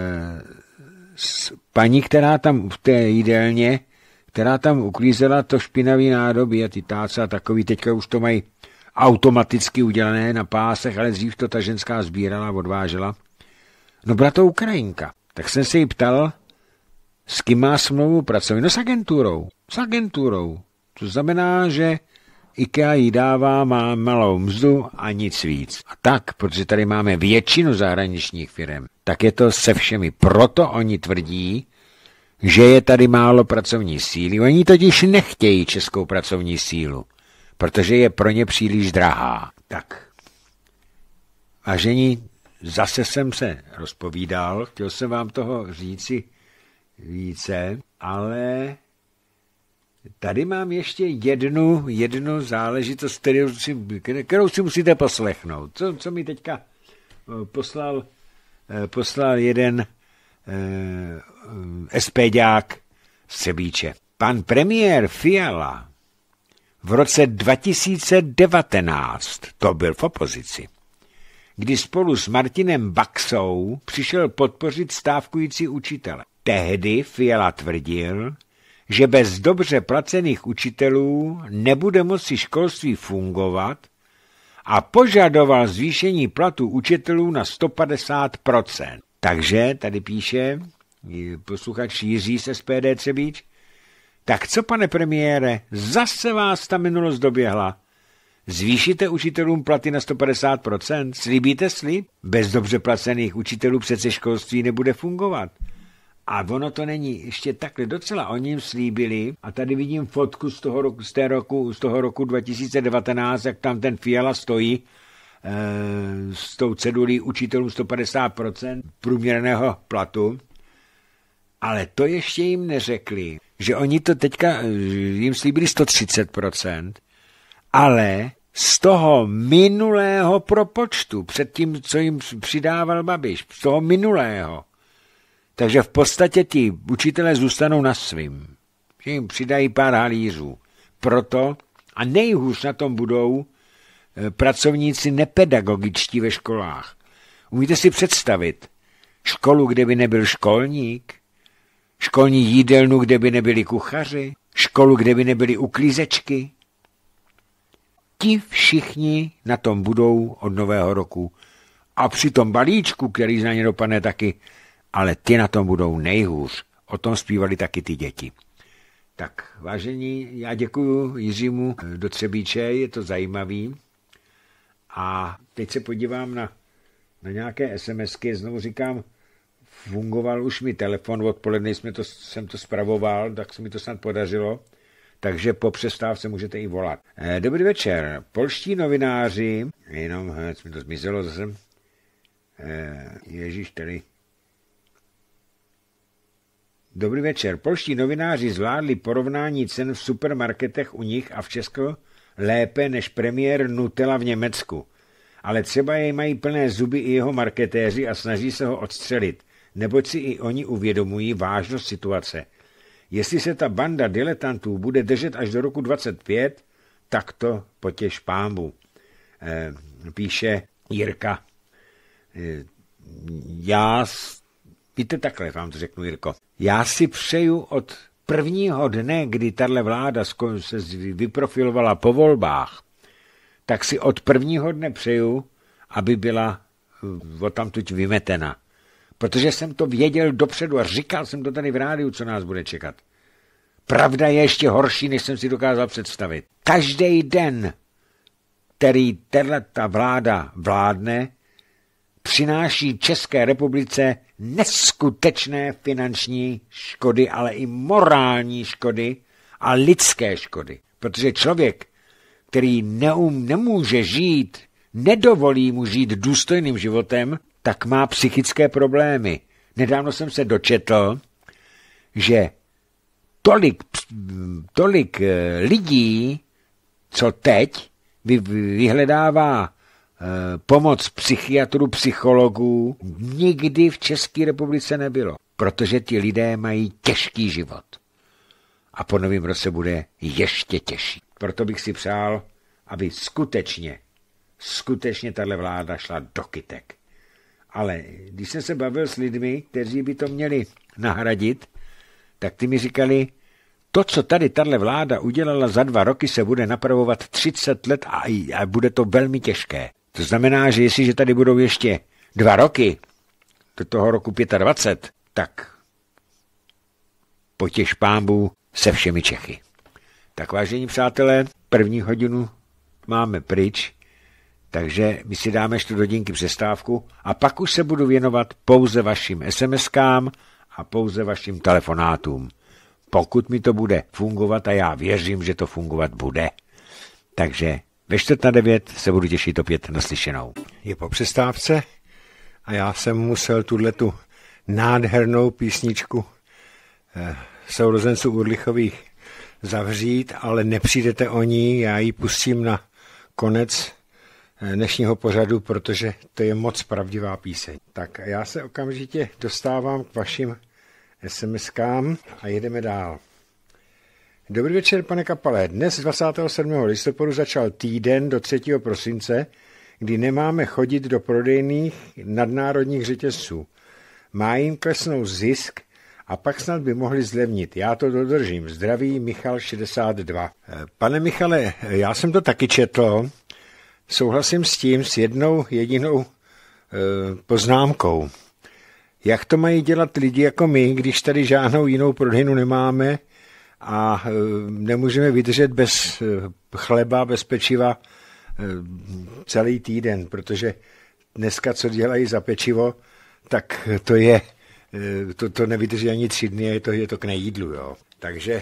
s paní, která tam v té jídelně, která tam uklízela to špinavý nádobí a ty táce a takový, teďka už to mají automaticky udělané na pásech, ale dřív to ta ženská sbírala, odvážela. No byla to Ukrajinka. Tak jsem se jí ptal, s kým má smlouvu pracovní. No s agenturou. S agenturou. To znamená, že IKEA jí dává, má malou mzdu a nic víc. A tak, protože tady máme většinu zahraničních firm, tak je to se všemi. Proto oni tvrdí, že je tady málo pracovní síly. Oni totiž nechtějí českou pracovní sílu, protože je pro ně příliš drahá. Tak, vážení, zase jsem se rozpovídal, chtěl jsem vám toho říci více, ale tady mám ještě jednu, jednu záležitost, kterou si, kterou si musíte poslechnout. Co, co mi teďka poslal, poslal jeden SPďák z Třebíče. Pan premiér Fiala v roce dva tisíce devatenáct, to byl v opozici, kdy spolu s Martinem Baxou přišel podpořit stávkující učitele. Tehdy Fiala tvrdil, že bez dobře placených učitelů nebude moci školství fungovat a požadoval zvýšení platu učitelů na sto padesát procent. Takže, tady píše posluchač Jiří z S P D Třebíč, tak co, pane premiére, zase vás ta minulost doběhla? Zvýšíte učitelům platy na sto padesát procent? Slíbíte slib? Bez dobře placených učitelů přece školství nebude fungovat. A ono to není ještě takhle docela. Oni jim slíbili, a tady vidím fotku z toho roku, z té roku, z toho roku dva tisíce devatenáct, jak tam ten Fiala stojí e, s tou cedulí učitelům sto padesát procent průměrného platu. Ale to ještě jim neřekli, že oni to teďka, jim slíbili sto třicet procent, ale z toho minulého propočtu, před tím, co jim přidával Babiš, z toho minulého. Takže v podstatě ti učitelé zůstanou na svým. Že jim přidají pár halířů. Proto a nejhůř na tom budou pracovníci nepedagogičtí ve školách. Umíte si představit školu, kde by nebyl školník? Školní jídelnu, kde by nebyli kuchaři? Školu, kde by nebyly uklízečky? Ti všichni na tom budou od nového roku. A při tom balíčku, který na ně dopadne taky, ale ty na tom budou nejhůř. O tom zpívali taky ty děti. Tak, vážení, já děkuju Jiřímu do Třebíče, je to zajímavý. A teď se podívám na, na nějaké SMSky, znovu říkám, fungoval už mi telefon, odpoledne jsme to, jsem to spravoval, tak se mi to snad podařilo, takže po přestávce můžete i volat. Dobrý večer, polští novináři, jenom, hned mi to zmizelo zase, Ježíš tady. Dobrý večer, polští novináři zvládli porovnání cen v supermarketech u nich a v Česku lépe než premiér Nutella v Německu. Ale třeba jej mají plné zuby i jeho marketéři a snaží se ho odstřelit, neboť si i oni uvědomují vážnost situace. Jestli se ta banda diletantů bude držet až do roku dvacet pět, tak to potěš pámbu. E, píše Jirka. E, já, víte takhle, vám to řeknu, Jirko. Já si přeju od prvního dne, kdy tahle vláda se vyprofilovala po volbách, tak si od prvního dne přeju, aby byla odtamtud vymetena. Protože jsem to věděl dopředu a říkal jsem to tady v rádiu, co nás bude čekat. Pravda je ještě horší, než jsem si dokázal představit. Každý den, který ta vláda vládne, přináší České republice neskutečné finanční škody, ale i morální škody a lidské škody. Protože člověk, který neum, nemůže žít, nedovolí mu žít důstojným životem, tak má psychické problémy. Nedávno jsem se dočetl, že tolik, tolik lidí, co teď vyhledává pomoc psychiatrů, psychologů, nikdy v České republice nebylo. Protože ti lidé mají těžký život. A po novém roce bude ještě těžší. Proto bych si přál, aby skutečně, skutečně tahle vláda šla do kytek. Ale když jsem se bavil s lidmi, kteří by to měli nahradit, tak ty mi říkali, to, co tady tahle vláda udělala za dva roky, se bude napravovat třicet let a, a bude to velmi těžké. To znamená, že jestliže tady budou ještě dva roky, do toho roku dvacet pět, tak potěš pámbu se všemi Čechy. Tak vážení přátelé, první hodinu máme pryč, takže my si dáme čtvrt hodinky přestávku a pak už se budu věnovat pouze vašim SMSkám a pouze vašim telefonátům. Pokud mi to bude fungovat a já věřím, že to fungovat bude. Takže ve čtvrt na devět se budu těšit opět naslyšenou. Je po přestávce a já jsem musel tuhletu nádhernou písničku eh, sourozenců Urlichových zavřít, ale nepřijdete o ní, já ji pustím na konec dnešního pořadu, protože to je moc pravdivá píseň. Tak já se okamžitě dostávám k vašim SMSkám a jedeme dál. Dobrý večer, pane Kapale. Dnes dvacátého sedmého listopadu začal týden do třetího prosince, kdy nemáme chodit do prodejných nadnárodních řetězců. Má jim klesnout zisk a pak snad by mohli zlevnit. Já to dodržím. Zdraví Michal šedesát dva. Pane Michale, já jsem to taky četl. Souhlasím s tím s jednou jedinou e, poznámkou. Jak to mají dělat lidi jako my, když tady žádnou jinou prodejnu nemáme a e, nemůžeme vydržet bez e, chleba, bez pečiva e, celý týden, protože dneska, co dělají za pečivo, tak to je, e, to, to nevydrží ani tři dny, je to, je to k nejídlu, jo. Takže,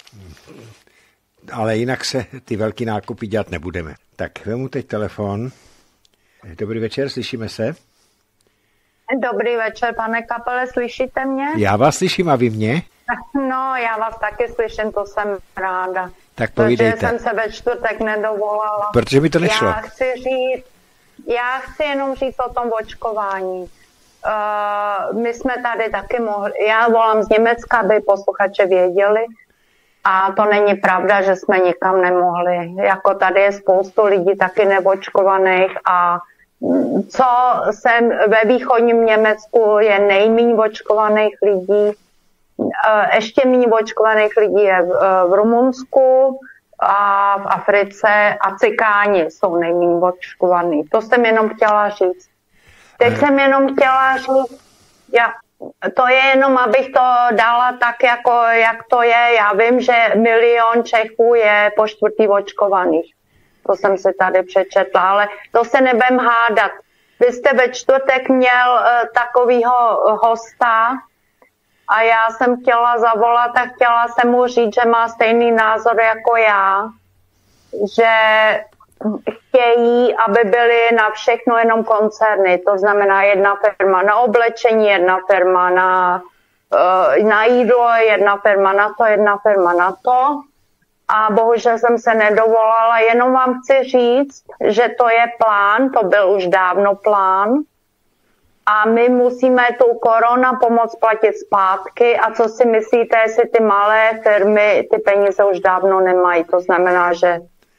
ale jinak se ty velký nákupy dělat nebudeme. Tak vemu teď telefon. Dobrý večer, slyšíme se? Dobrý večer, pane Kapele, slyšíte mě? Já vás slyším a vy mě? No, já vás taky slyším, to jsem ráda. Tak povídejte. Protože jsem se ve čtvrtek nedovolala. Protože mi to nešlo. Já chci říct, já chci jenom říct o tom očkování. Uh, my jsme tady taky mohli, já volám z Německa, aby posluchače věděli, a to není pravda, že jsme nikam nemohli. Jako tady je spoustu lidí taky neočkovaných a co jsem ve východním Německu je nejméně očkovaných lidí. Ještě méně očkovaných lidí je v Rumunsku a v Africe a cikáni jsou nejméně očkovaní. To jsem jenom chtěla říct. Teď jsem jenom chtěla říct, já, to je jenom, abych to dala tak, jako, jak to je. Já vím, že milion Čechů je po čtvrtý očkovaných. To jsem si tady přečetla, ale to se nebudem hádat. Vy jste ve čtvrtek měl uh, takovýho hosta a já jsem chtěla zavolat a chtěla jsem mu říct, že má stejný názor jako já, že chtějí, aby byly na všechno jenom koncerny. To znamená jedna firma na oblečení, jedna firma na, uh, na jídlo, jedna firma na to, jedna firma na to. A bohužel jsem se nedovolala, jenom vám chci říct, že to je plán, to byl už dávno plán. A my musíme tu korona pomoc platit zpátky. A co si myslíte, jestli ty malé firmy ty peníze už dávno nemají? To znamená, že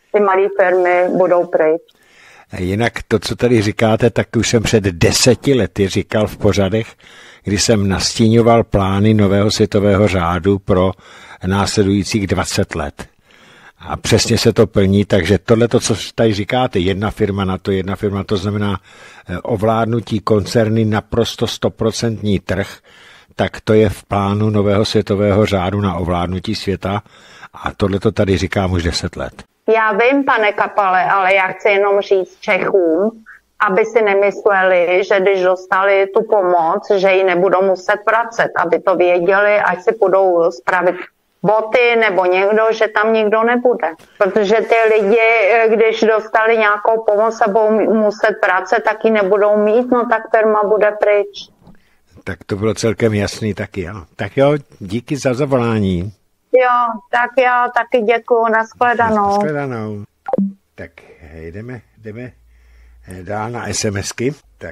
ty malé firmy budou pryč. Jinak to, co tady říkáte, tak už jsem před deseti lety říkal v pořadech, kdy jsem nastíňoval plány nového světového řádu pro následujících dvacet let. A přesně se to plní, takže tohle, co tady říkáte, jedna firma na to, jedna firma, to znamená ovládnutí koncerny naprosto stoprocentní trh, tak to je v plánu nového světového řádu na ovládnutí světa a tohle to tady říkám už deset let. Já vím, pane Kapale, ale já chci jenom říct Čechům, aby si nemysleli, že když dostali tu pomoc, že ji nebudou muset vracet, aby to věděli, ať si budou spravit boty nebo někdo, že tam nikdo nebude. Protože ty lidi, když dostali nějakou pomoc a budou muset vracet, tak ji nebudou mít, no tak firma bude pryč. Tak to bylo celkem jasný taky, jo. Tak jo, díky za zavolání. Jo, tak já taky děkuju, nashledanou. Nashledanou. Tak jdeme, jdeme dál na SMSky. Tak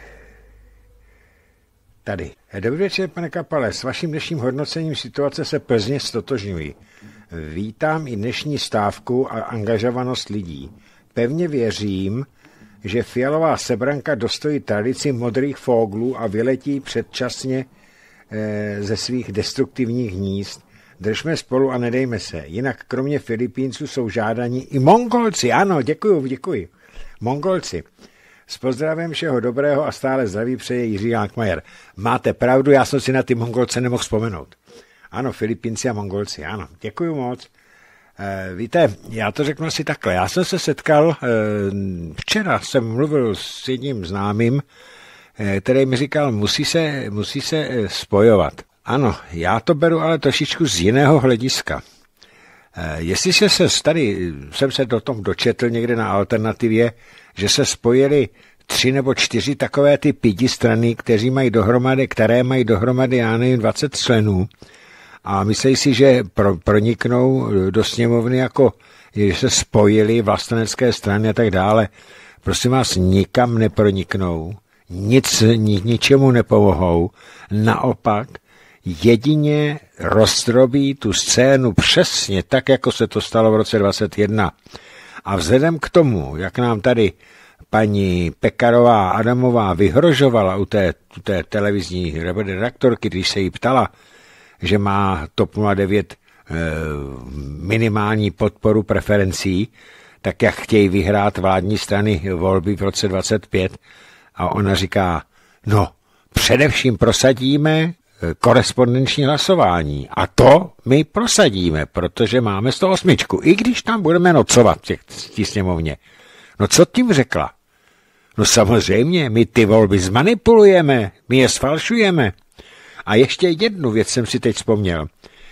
tady. Dobrý večer, pane Kapale, s vaším dnešním hodnocením situace se plně stotožňuji. Vítám i dnešní stávku a angažovanost lidí. Pevně věřím, že fialová sebranka dostojí tradici modrých fóglů a vyletí předčasně e, ze svých destruktivních hnízd. Držme spolu a nedejme se. Jinak kromě Filipínců jsou žádaní i Mongolci. Ano, děkuju, děkuji. Mongolci. S pozdravem všeho dobrého a stále zdraví přeje Jiří Lankmajer. Máte pravdu, já jsem si na ty Mongolce nemohl vzpomenout. Ano, Filipínci a Mongolci, ano. Děkuju moc. E, víte, já to řeknu asi takhle. Já jsem se setkal, e, včera jsem mluvil s jedním známým, e, který mi říkal, musí se, musí se spojovat. Ano, já to beru ale trošičku z jiného hlediska. E, jestliže se tady, jsem se do tom dočetl někde na alternativě, že se spojili tři nebo čtyři takové ty pidi strany, kteří mají dohromady, které mají dohromady, já nevím, dvacet členů a myslí si, že pro, proniknou do sněmovny jako, že se spojili vlastenecké strany a tak dále. Prosím vás, nikam neproniknou, nic, ni, ničemu nepomohou, naopak jedině rozdrobí tu scénu přesně tak, jako se to stalo v roce dvacet jedna. A vzhledem k tomu, jak nám tady paní Pekarová Adamová vyhrožovala u té, u té televizní redaktorky, když se jí ptala, že má TOP nula devět e, minimální podporu preferencí, tak jak chtějí vyhrát vládní strany volby v roce dvacet pět. A ona říká, no, především prosadíme korespondenční hlasování. A to my prosadíme, protože máme sto osm, i když tam budeme nocovat v té sněmovně. No co tím řekla? No samozřejmě, my ty volby zmanipulujeme, my je sfalšujeme. A ještě jednu věc jsem si teď vzpomněl.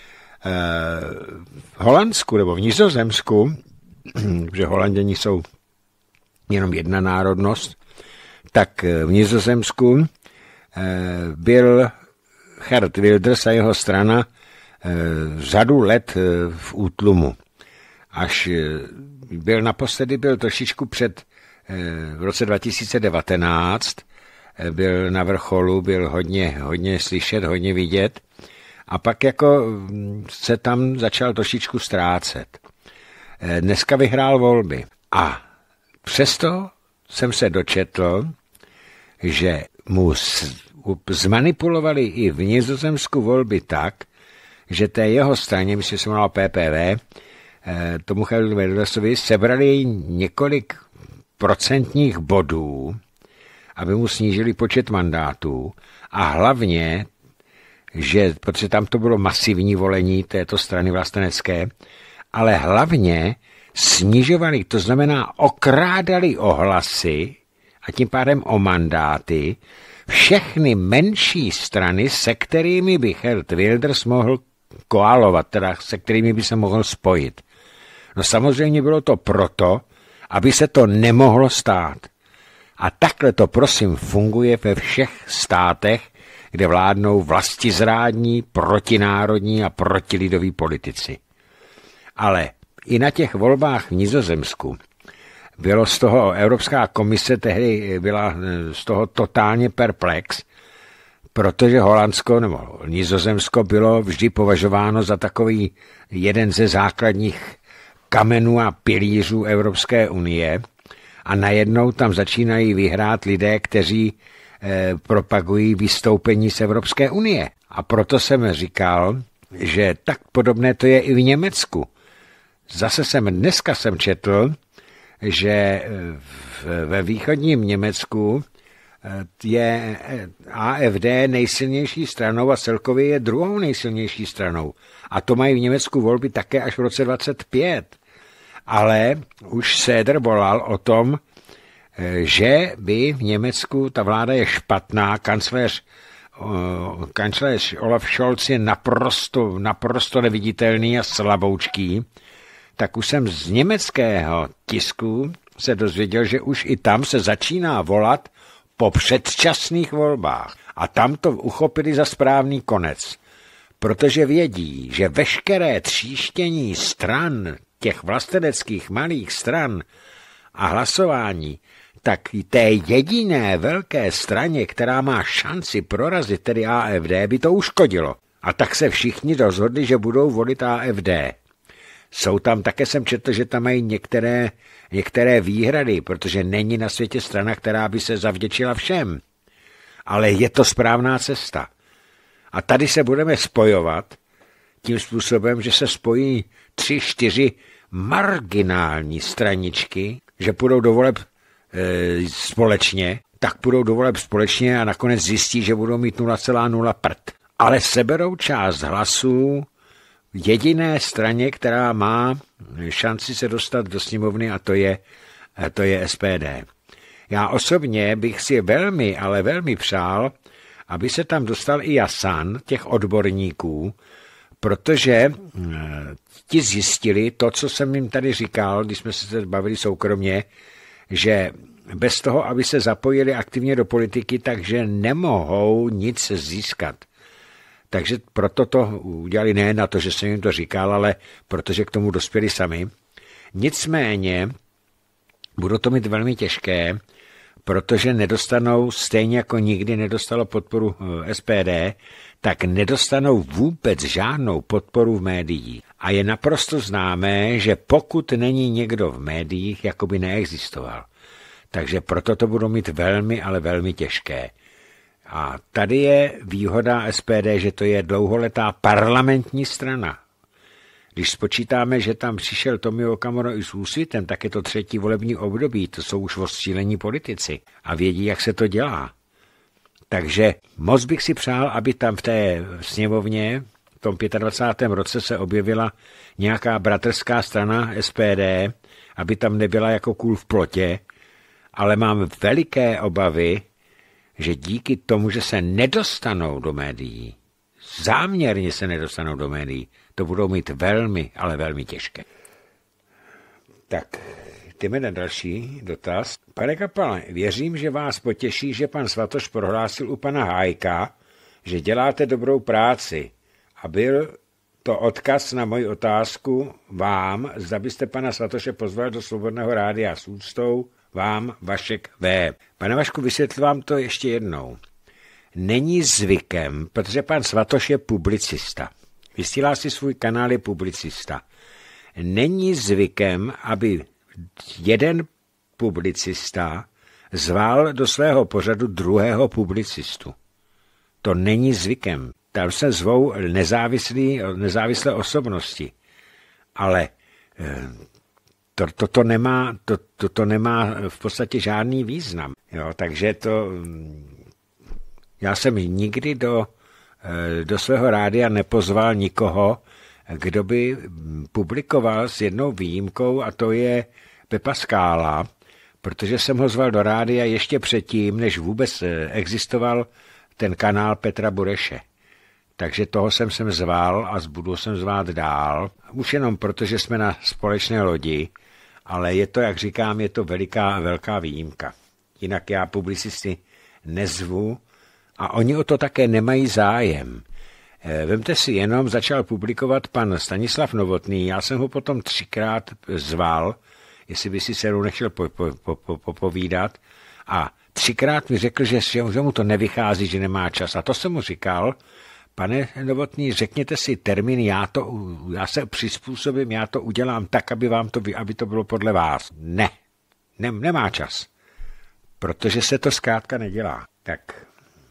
V Holandsku nebo v Nizozemsku, že Holanděni jsou jenom jedna národnost, tak v Nizozemsku byl Geert Wilders a jeho strana řadu let v útlumu. Až byl naposledy, byl trošičku před, v roce dva tisíce devatenáct, byl na vrcholu, byl hodně, hodně slyšet, hodně vidět a pak jako se tam začal trošičku ztrácet. Dneska vyhrál volby a přesto jsem se dočetl, že mu zmanipulovali i v Nizozemsku volby tak, že té jeho straně, myslím, že se jmenoval P P V, tomu Geertu Wildersovi, sebrali několik procentních bodů, aby mu snížili počet mandátů a hlavně, že, protože tam to bylo masivní volení této strany vlastenecké, ale hlavně snižovali, to znamená okrádali o hlasy a tím pádem o mandáty všechny menší strany, se kterými by Geert Wilders mohl koalovat, teda se kterými by se mohl spojit. No samozřejmě bylo to proto, aby se to nemohlo stát. A takhle to prosím funguje ve všech státech, kde vládnou vlastizrádní, protinárodní a protilidoví politici. Ale i na těch volbách v Nizozemsku bylo z toho, Evropská komise tehdy byla z toho totálně perplex, protože Holandsko nebo Nizozemsko bylo vždy považováno za takový jeden ze základních kamenů a pilířů Evropské unie a najednou tam začínají vyhrát lidé, kteří eh, propagují vystoupení z Evropské unie. A proto jsem říkal, že tak podobné to je i v Německu. Zase jsem, dneska jsem četl, že v, ve východním Německu je A F D nejsilnější stranou a celkově je druhou nejsilnější stranou. A to mají v Německu volby také až v roce dvacet pět. Ale už Söder volal o tom, že by v Německu ta vláda je špatná, kancléř, kancléř Olaf Scholz je naprosto, naprosto neviditelný a slaboučký, tak už jsem z německého tisku se dozvěděl, že už i tam se začíná volat po předčasných volbách. A tam to uchopili za správný konec. Protože vědí, že veškeré tříštění stran, těch vlasteneckých malých stran a hlasování, tak té jediné velké straně, která má šanci prorazit, tedy A F D, by to uškodilo. A tak se všichni rozhodli, že budou volit A F D. Jsou tam, také jsem četl, že tam mají některé, některé výhrady, protože není na světě strana, která by se zavděčila všem. Ale je to správná cesta. A tady se budeme spojovat tím způsobem, že se spojí tři, čtyři marginální straničky, že půjdou do voleb e, společně, tak půjdou do voleb společně a nakonec zjistí, že budou mít nula celá nula prd. Ale seberou část hlasů jediné straně, která má šanci se dostat do sněmovny, a to je, a to je S P D. Já osobně bych si velmi, ale velmi přál, aby se tam dostal i Jasan, těch odborníků, protože ti zjistili to, co jsem jim tady říkal, když jsme se bavili soukromně, že bez toho, aby se zapojili aktivně do politiky, takže nemohou nic získat. Takže proto to udělali ne na to, že jsem jim to říkal, ale protože k tomu dospěli sami. Nicméně budou to mít velmi těžké, protože nedostanou, stejně jako nikdy nedostalo podporu S P D, tak nedostanou vůbec žádnou podporu v médiích. A je naprosto známé, že pokud není někdo v médiích, jako by neexistoval. Takže proto to budou mít velmi, ale velmi těžké. A tady je výhoda S P D, že to je dlouholetá parlamentní strana. Když spočítáme, že tam přišel Tomio Okamura i s Úsvitem, tak je to třetí volební období, to jsou už ostřílení politici a vědí, jak se to dělá. Takže moc bych si přál, aby tam v té sněmovně v tom dvacátém pátém roce se objevila nějaká bratrská strana S P D, aby tam nebyla jako kůl v plotě, ale mám veliké obavy, že díky tomu, že se nedostanou do médií, záměrně se nedostanou do médií, to budou mít velmi, ale velmi těžké. Tak, jdeme na další dotaz. Pane Kapale, věřím, že vás potěší, že pan Svatoš prohlásil u pana Hájka, že děláte dobrou práci. A byl to odkaz na moji otázku vám, zda byste pana Svatoše pozval do Svobodného rádia s úctou, vám Vašek V. Pane Vašku, vysvětlím vám to ještě jednou. Není zvykem, protože pan Svatoš je publicista. Vysílá si svůj kanál, je publicista. Není zvykem, aby jeden publicista zval do svého pořadu druhého publicistu. To není zvykem. Tam se zvou nezávislí, nezávislé osobnosti. Ale to, to, to, nemá, to, to, to nemá v podstatě žádný význam. Jo, takže to... Já jsem nikdy do, do svého rádia nepozval nikoho, kdo by publikoval s jednou výjimkou, a to je Pepa Skála, protože jsem ho zval do rádia ještě předtím, než vůbec existoval ten kanál Petra Bureše. Takže toho jsem sem zval a budu sem zvát dál. Už jenom proto, že jsme na společné lodi, ale je to, jak říkám, je to veliká, velká výjimka. Jinak já publicisty nezvu a oni o to také nemají zájem. Vemte si jenom, začal publikovat pan Stanislav Novotný, já jsem ho potom třikrát zval, jestli by si se mnou nechtěl po, po, po, po, popovídat, a třikrát mi řekl, že, že mu to nevychází, že nemá čas. A to jsem mu říkal, Pane Novotný, řekněte si termín, já, to, já se přizpůsobím, já to udělám tak, aby, vám to, aby to bylo podle vás. Ne, ne nemá čas, protože se to zkrátka nedělá. Tak.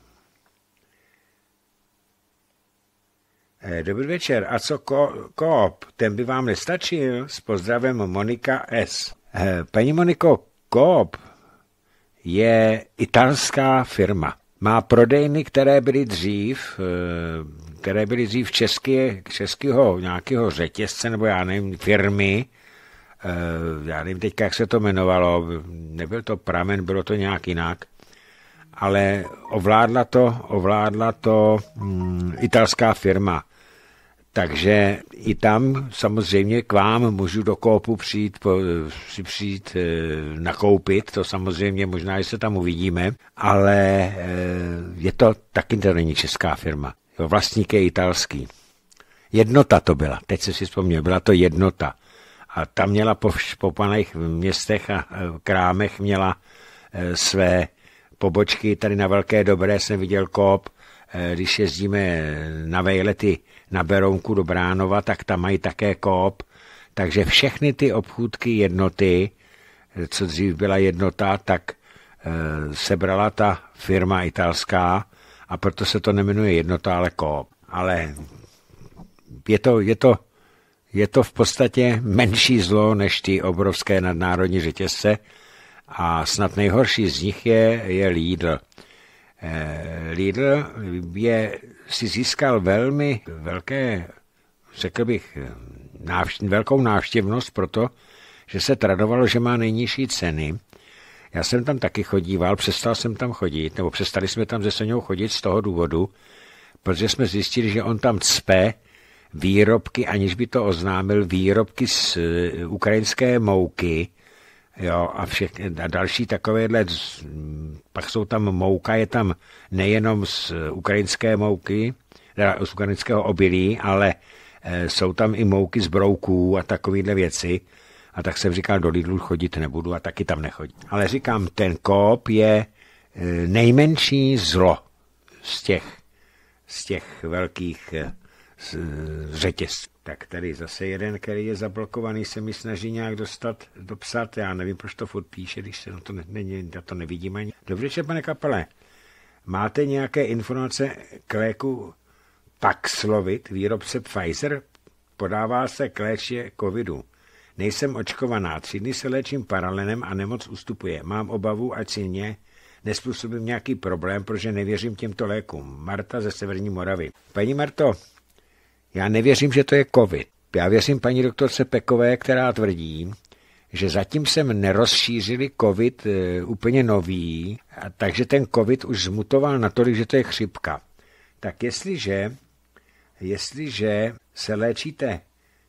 Dobrý večer, a co ko, Coop, ten by vám nestačil? S pozdravem Monika S. Paní Moniko, Coop je italská firma. Má prodejny, které byly dřív, které byly dřív české, českého nějakého řetězce, nebo já nevím, firmy, já nevím teďka, jak se to jmenovalo, nebyl to Pramen, bylo to nějak jinak, ale ovládla to, ovládla to hm, italská firma. Takže i tam samozřejmě k vám můžu do Coopu přijít, po, si přijít e, nakoupit, to samozřejmě možná, že se tam uvidíme, ale e, je to taky to není česká firma. Jo, vlastník je italský. Jednota to byla, teď jsem si vzpomněl, byla to Jednota. A tam měla po, po paných městech a krámech měla e, své pobočky, tady na Velké Dobré jsem viděl Coop, e, když jezdíme na vejlety na Berounku do Bránova, tak tam mají také Coop, takže všechny ty obchůdky Jednoty, co dřív byla Jednota, tak e, sebrala ta firma italská a proto se to nemenuje Jednota, ale Coop. Ale je to, je to, je to v podstatě menší zlo než ty obrovské nadnárodní řetězce a snad nejhorší z nich je, je Lidl. Lidl je, si získal velmi velké, řekl bych, návštěv, velkou návštěvnost proto, že se tradovalo, že má nejnižší ceny. Já jsem tam taky chodíval, přestal jsem tam chodit, nebo přestali jsme tam se Soňou chodit z toho důvodu, protože jsme zjistili, že on tam cpe výrobky, aniž by to oznámil, výrobky z ukrajinské mouky, jo, a, všechny, a další takovéhle, pak jsou tam mouka, je tam nejenom z ukrajinské mouky, teda z ukrajinského obilí, ale e, jsou tam i mouky z brouků a takovéhle věci. A tak jsem říkal, do Lidlu chodit nebudu a taky tam nechodím. Ale říkám, ten Coop je e, nejmenší zlo z těch, z těch velkých e, řetězců. Tak tady zase jeden, který je zablokovaný, se mi snaží nějak dostat, dopsat. Já nevím, proč to furt píše, když se na to, ne, já to nevidím ani. Dobrý večer, pane Kapele. Máte nějaké informace k léku Paxlovid, výrobce Pfizer? Podává se k léčbě covidu. Nejsem očkovaná, tři dny se léčím paralenem a nemoc ustupuje. Mám obavu, ať si mě nespůsobím nějaký problém, protože nevěřím těmto lékům. Marta ze Severní Moravy. Paní Marto, já nevěřím, že to je covid. Já věřím paní doktorce Pekové, která tvrdí, že zatím jsem nerozšířili covid e, úplně nový, a takže ten covid už zmutoval natolik, že to je chřipka. Tak jestliže, jestliže se léčíte e,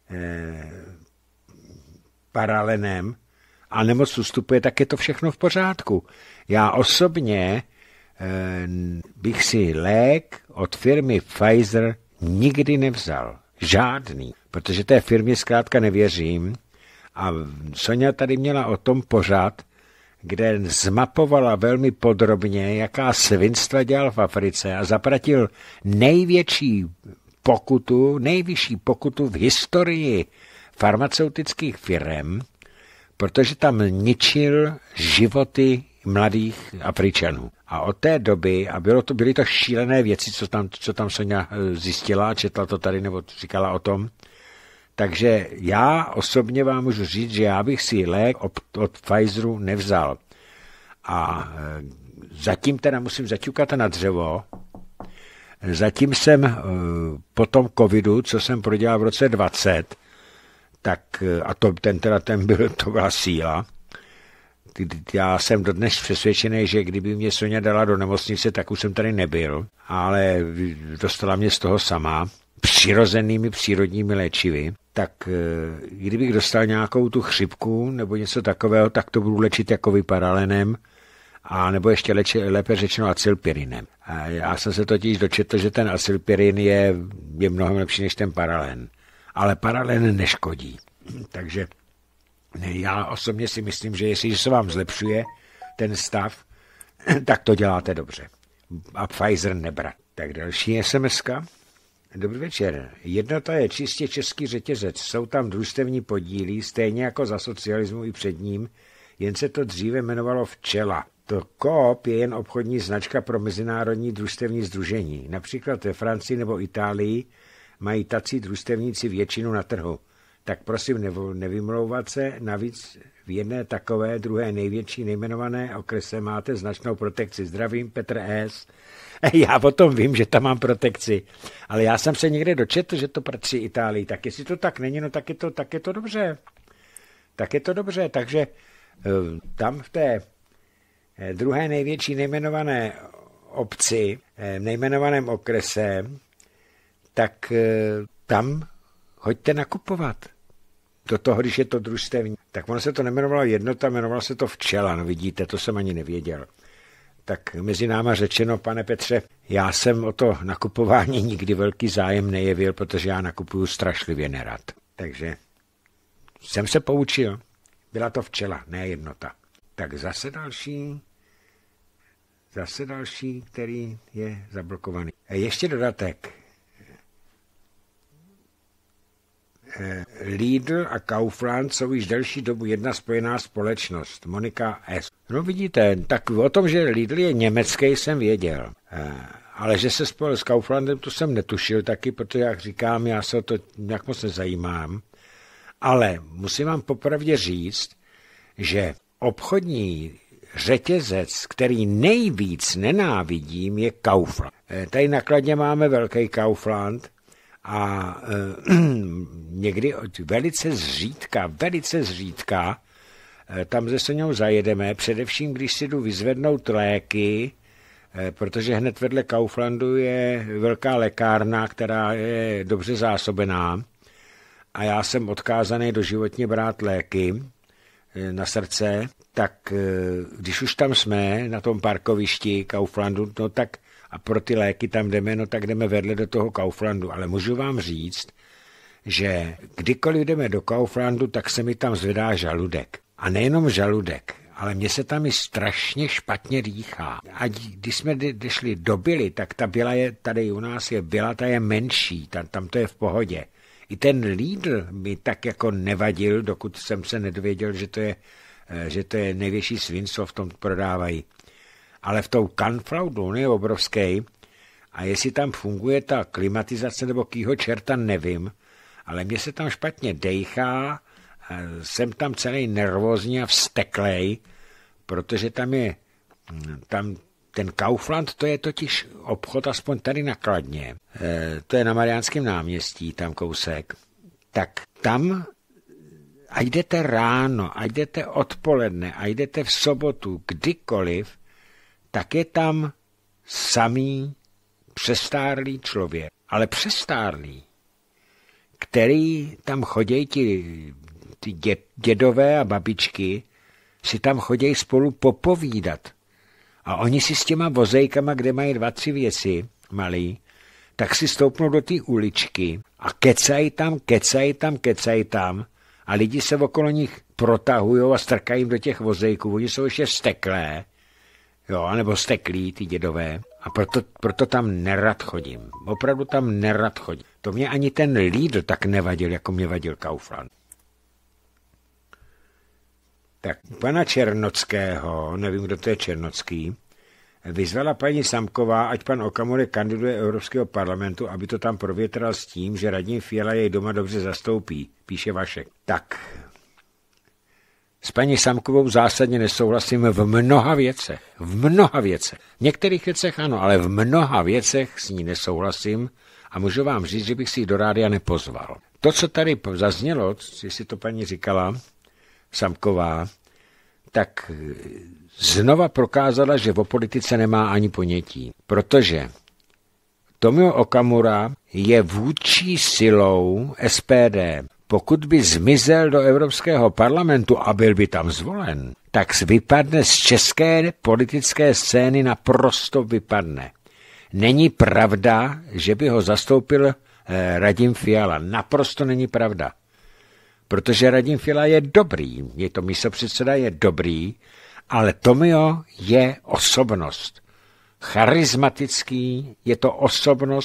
paralenem a nemoc ustupuje, tak je to všechno v pořádku. Já osobně e, bych si lék od firmy Pfizer nikdy nevzal. Žádný. Protože té firmě zkrátka nevěřím. A Soňa tady měla o tom pořad, kde zmapovala velmi podrobně, jaká svinstva dělal v Africe a zaplatil největší pokutu, nejvyšší pokutu v historii farmaceutických firem, protože tam ničil životy mladých Afričanů. A od té doby, a bylo to, byly to šílené věci, co tam, co tam Soňa zjistila, četla to tady, nebo říkala o tom, takže já osobně vám můžu říct, že já bych si lék od, od Pfizeru nevzal. A zatím teda musím zaťukat na dřevo. Zatím jsem po tom covidu, co jsem prodělal v roce dvacet, tak, a to, ten teda ten byl, to byla síla. Já jsem dodnes přesvědčený, že kdyby mě Soňa dala do nemocnice, tak už jsem tady nebyl, ale dostala mě z toho sama, přirozenými přírodními léčivy, tak kdybych dostal nějakou tu chřipku nebo něco takového, tak to budu léčit jako paralenem, a nebo ještě leči, lépe řečeno acylpirinem. A já jsem se totiž dočetl, že ten acylpirin je, je mnohem lepší než ten paralen. Ale paralen neškodí. Takže já osobně si myslím, že jestliže se vám zlepšuje ten stav, tak to děláte dobře. A Pfizer nebrat. Tak další es em eska. Dobrý večer. Jednota je čistě český řetězec. Jsou tam družstevní podíly, stejně jako za socialismu i před ním, jen se to dříve jmenovalo včela. To Coop je jen obchodní značka pro mezinárodní družstevní sdružení. Například ve Francii nebo Itálii mají tací družstevníci většinu na trhu. Tak prosím nevymlouvat se, navíc v jedné takové, druhé největší nejmenované okrese máte značnou protekci. Zdravím, Petr S. Já o tom vím, že tam mám protekci, ale já jsem se někde dočetl, že to patří Itálii, tak jestli to tak není, no tak je to, tak je to dobře. Tak je to dobře, takže tam v té druhé největší nejmenované obci, nejmenovaném okrese, tak tam hoďte nakupovat. Do toho, když je to družstevní. Tak ono se to nemenovalo Jednota, jmenovalo se to Včela, no vidíte, to jsem ani nevěděl. Tak mezi náma řečeno, pane Petře, já jsem o to nakupování nikdy velký zájem nejevil, protože já nakupuju strašlivě nerad. Takže jsem se poučil. Byla to Včela, ne Jednota. Tak zase další, zase další, který je zablokovaný. Ještě dodatek. Lidl a Kaufland jsou již delší dobu jedna spojená společnost. Monika S. No vidíte, tak o tom, že Lidl je německý, jsem věděl. Ale že se spojil s Kauflandem, to jsem netušil taky, protože, jak říkám, já se o to nějak moc nezajímám. Ale musím vám popravdě říct, že obchodní řetězec, který nejvíc nenávidím, je Kaufland. Tady nakladně máme velký Kaufland, a e, někdy velice zřídka, velice zřídka, e, tam ze Soňou zajedeme, především když si jdu vyzvednout léky, e, protože hned vedle Kauflandu je velká lékárna, která je dobře zásobená a já jsem odkázaný doživotně brát léky e, na srdce, tak e, když už tam jsme na tom parkovišti Kauflandu, no tak a pro ty léky tam jdeme, no tak jdeme vedle do toho Kauflandu. Ale můžu vám říct, že kdykoliv jdeme do Kauflandu, tak se mi tam zvedá žaludek. A nejenom žaludek, ale mně se tam i strašně špatně dýchá. A když jsme šli do Billy, tak ta byla je, tady u nás je Byla, ta je menší, tam, tam to je v pohodě. I ten Lidl mi tak jako nevadil, dokud jsem se nedověděl, že to je, že to je největší svinstvo, v tom prodávají. Ale v tou Kauflandu, on je obrovský, a jestli tam funguje ta klimatizace nebo kýho čerta, nevím, ale mně se tam špatně dejchá, jsem tam celý nervózní a vzteklej, protože tam je, tam ten Kaufland, to je totiž obchod aspoň tady na Kladně, to je na Mariánském náměstí, tam kousek, tak tam a jdete ráno, a jdete odpoledne, a jdete v sobotu, kdykoliv, tak je tam samý přestárlý člověk, ale přestárlý, který tam chodí ti, ty dě, dědové a babičky, si tam chodí spolu popovídat. A oni si s těma vozejkama, kde mají dva, tři věci malý, tak si stoupnou do té uličky a kecají tam, kecají tam, kecají tam a lidi se okolo nich protahujou a strkají jim do těch vozejků. Oni jsou ještě steklé, jo, anebo steklí, ty dědové. A proto, proto tam nerad chodím. Opravdu tam nerad chodím. To mě ani ten Lidl tak nevadil, jako mě vadil Kaufland. Tak pana Černockého, nevím, kdo to je Černocký, vyzvala paní Samková, ať pan Okamura kandiduje Evropského parlamentu, aby to tam provětral s tím, že Radim Fiala jej doma dobře zastoupí, píše Vašek. Tak, s paní Samkovou zásadně nesouhlasím v mnoha věcech. V mnoha věcech. V některých věcech ano, ale v mnoha věcech s ní nesouhlasím a můžu vám říct, že bych si ji do rádia nepozval. To, co tady zaznělo, jestli to paní říkala, Samková, tak znova prokázala, že o politice nemá ani ponětí. Protože Tomio Okamura je vůdčí silou S P D. Pokud by zmizel do Evropského parlamentu a byl by tam zvolen, tak vypadne z české politické scény, naprosto vypadne. Není pravda, že by ho zastoupil eh, Radim Fiala. Naprosto není pravda. Protože Radim Fiala je dobrý, je to místopředseda, je dobrý, ale Tomio je osobnost. Charismatický, je to osobnost,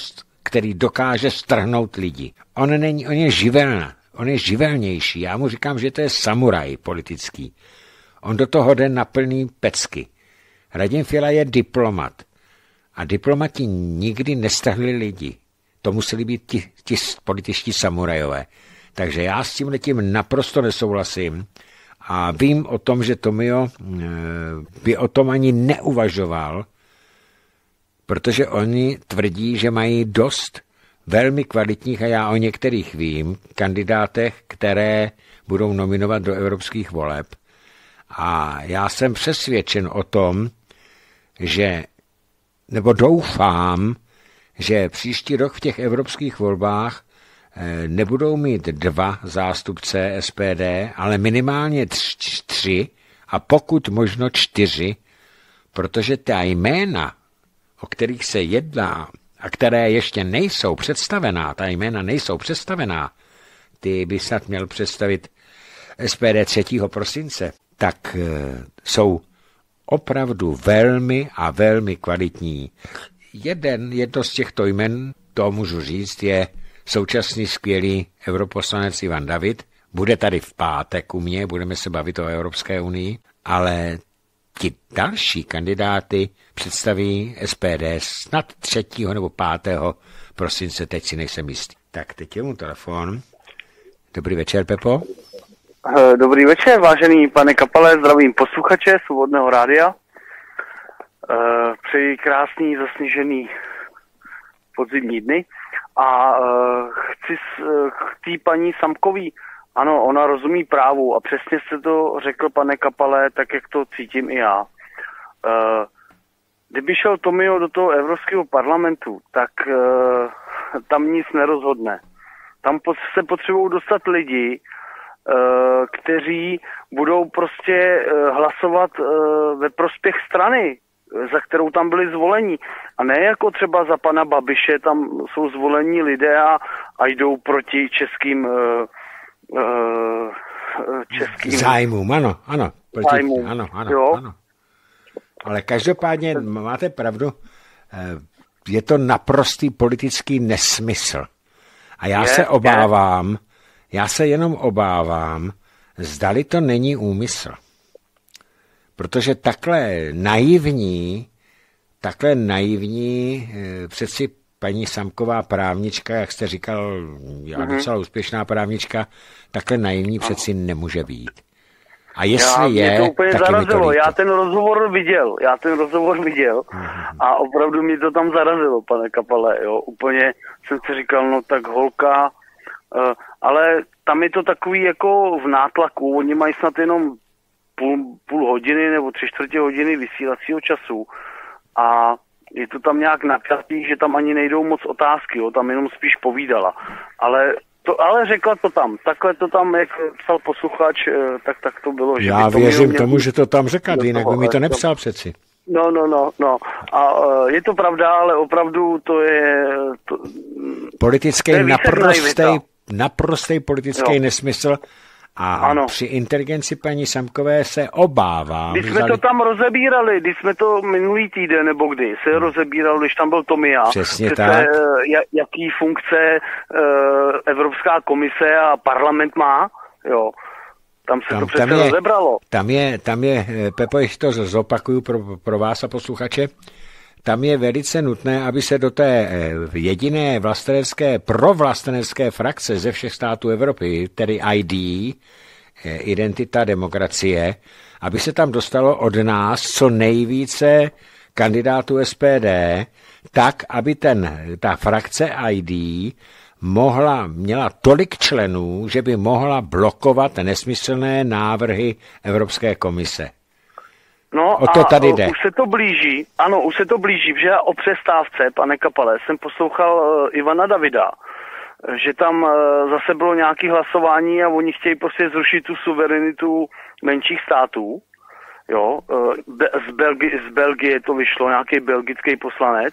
který dokáže strhnout lidi. On není, on je živelná, on je živelnější. Já mu říkám, že to je samuraj politický. On do toho jde na plný pecky. Radim Fiala je diplomat. A diplomati nikdy nestrhli lidi. To museli být ti, ti političtí samurajové. Takže já s tím letím naprosto nesouhlasím. A vím o tom, že Tomio by o tom ani neuvažoval, protože oni tvrdí, že mají dost velmi kvalitních, a já o některých vím, kandidátech, které budou nominovat do evropských voleb. A já jsem přesvědčen o tom, že, nebo doufám, že příští rok v těch evropských volbách nebudou mít dva zástupce S P D, ale minimálně tři, tři a pokud možno čtyři, protože ta jména, o kterých se jedná a které ještě nejsou představená, ta jména nejsou představená, ty by snad měl představit S P D třetího prosince, tak e, jsou opravdu velmi a velmi kvalitní. Jeden, jedno z těchto jmen, to můžu říct, je současný skvělý europoslanec Ivan David. Bude tady v pátek u mě, budeme se bavit o Evropské unii, ale ti další kandidáty představí S P D snad třetího nebo pátého prosince, teď si nejsem jistý. Tak teď je mu telefon. Dobrý večer, Pepo. Dobrý večer, vážený pane Kapale, zdravím posluchače Svobodného rádia. Přeji krásný, zasněžený podzimní dny. A chci k té paní Samkový, ano, ona rozumí právu a přesně jste to řekl, pane Kapale, tak jak to cítím i já. Kdyby šel Tomio do toho Evropského parlamentu, tak tam nic nerozhodne. Tam se potřebují dostat lidi, kteří budou prostě hlasovat ve prospěch strany, za kterou tam byli zvolení. A ne jako třeba za pana Babiše, tam jsou zvolení lidé a, a jdou proti českým uh, uh, českým zájmům, ano, ano. Proti, zájmům, ano, ano, jo? ano. Ale každopádně máte pravdu, je to naprostý politický nesmysl. A já je, se obávám, je. já se jenom obávám, zdali to není úmysl. Protože takhle naivní, takhle naivní, přeci paní Samková právnička, jak jste říkal, já docela úspěšná právnička, takhle naivní přeci nemůže být. A jestli já, je, mě to úplně taky zarazilo. Mi to já ten rozhovor viděl, já ten rozhovor viděl mm-hmm. a opravdu mě to tam zarazilo, pane Kapale, jo. Úplně jsem si říkal, no tak holka, uh, ale tam je to takový jako v nátlaku, oni mají snad jenom Půl, půl hodiny nebo tři čtvrtě hodiny vysílacího času a je to tam nějak napjatý, že tam ani nejdou moc otázky, jo, tam jenom spíš povídala. Ale, to, ale řekla to tam, takhle to tam, jak psal posluchač, tak, tak to bylo. Že Já to věřím mě... tomu, že to tam řekla, jinak by mi to nepsal přeci. No, no, no, no. A uh, je to pravda, ale opravdu to je... To, politický to je naprostej, naprostej politický jo. nesmysl. A ano. Při inteligenci paní Samkové se obávám. Když jsme zali... to tam rozebírali, když jsme to minulý týden nebo kdy se hmm. rozebíralo, když tam byl Tomia. Přesně přece, tak. Jaký funkce uh, Evropská komise a parlament má, jo. Tam se tam, to přece tam je, rozebralo. Tam je, tam je, Pepo, ještě to zopakuju pro, pro vás a posluchače, tam je velice nutné, aby se do té jediné vlastenecké, provlastenecké frakce ze všech států Evropy, tedy I D, Identita demokracie, aby se tam dostalo od nás co nejvíce kandidátů S P D, tak, aby ten, ta frakce I D mohla, měla tolik členů, že by mohla blokovat nesmyslné návrhy Evropské komise. No o to tady jde. A už se to blíží, ano, už se to blíží, že já o přestávce, pane Kapale, jsem poslouchal uh, Ivana Davida, že tam uh, zase bylo nějaké hlasování a oni chtějí prostě zrušit tu suverenitu menších států, jo, uh, z, Belgi- z Belgie to vyšlo, nějaký belgický poslanec.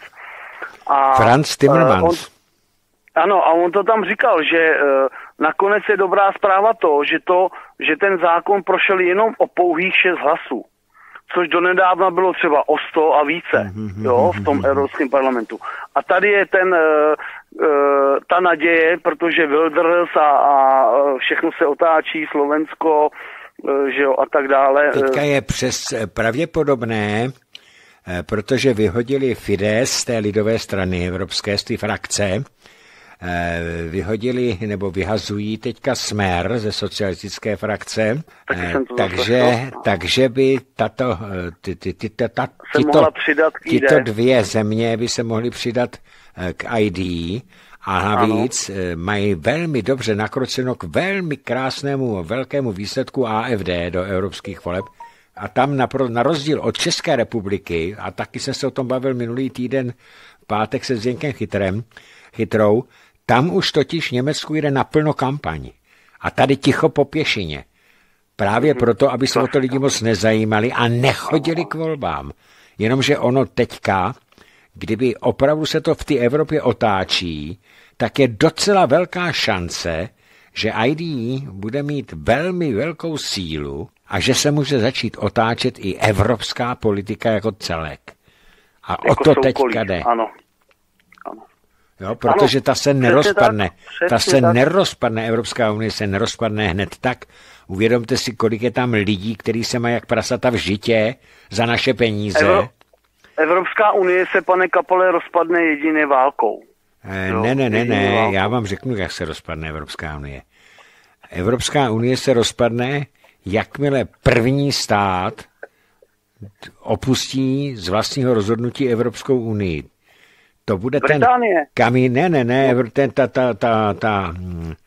A, Franz Timmermans. Uh, on, ano, a on to tam říkal, že uh, nakonec je dobrá zpráva to, že, to, že ten zákon prošel jenom o pouhých šest hlasů. což donedávna bylo třeba o sto a více, jo, v tom Evropském parlamentu. A tady je ten, ta naděje, protože Wilders a, a všechno se otáčí, Slovensko, že jo, a tak dále. Teďka je přes pravděpodobné, protože vyhodili Fidesz z té lidové strany evropské, z té frakce, vyhodili nebo vyhazují teďka Smer ze socialistické frakce, takže, takže by tato, ty, ty, ty, ta, ta, tyto, tyto dvě země by se mohly přidat k I D a navíc ano. Mají velmi dobře nakročeno k velmi krásnému velkému výsledku A F D do evropských voleb. A tam na, na rozdíl od České republiky, a taky jsem se o tom bavil minulý týden v pátek se Zdenkem Chytrem, Chytrou, tam už totiž Německu jde naplno kampaň. A tady ticho po pěšině. Právě proto, aby se o to lidi moc nezajímali a nechodili k volbám. Jenomže ono teďka, kdyby opravdu se to v té Evropě otáčí, tak je docela velká šance, že I D bude mít velmi velkou sílu a že se může začít otáčet i evropská politika jako celek. A jako o to teďka jde. Ano. Ano. Jo, protože ta se nerozpadne. Ta se nerozpadne, Evropská unie se nerozpadne hned tak. Uvědomte si, kolik je tam lidí, kteří se mají jak prasata v žitě za naše peníze. Evro, Evropská unie se, pane Kapole, rozpadne jedině válkou. Eh, ne, ne, ne, ne, já vám řeknu, jak se rozpadne Evropská unie. Evropská unie se rozpadne, jakmile první stát opustí z vlastního rozhodnutí Evropskou unii. To bude Británie. ten kamín, ne, ne, ne, ten, ta, ta, ta, ta,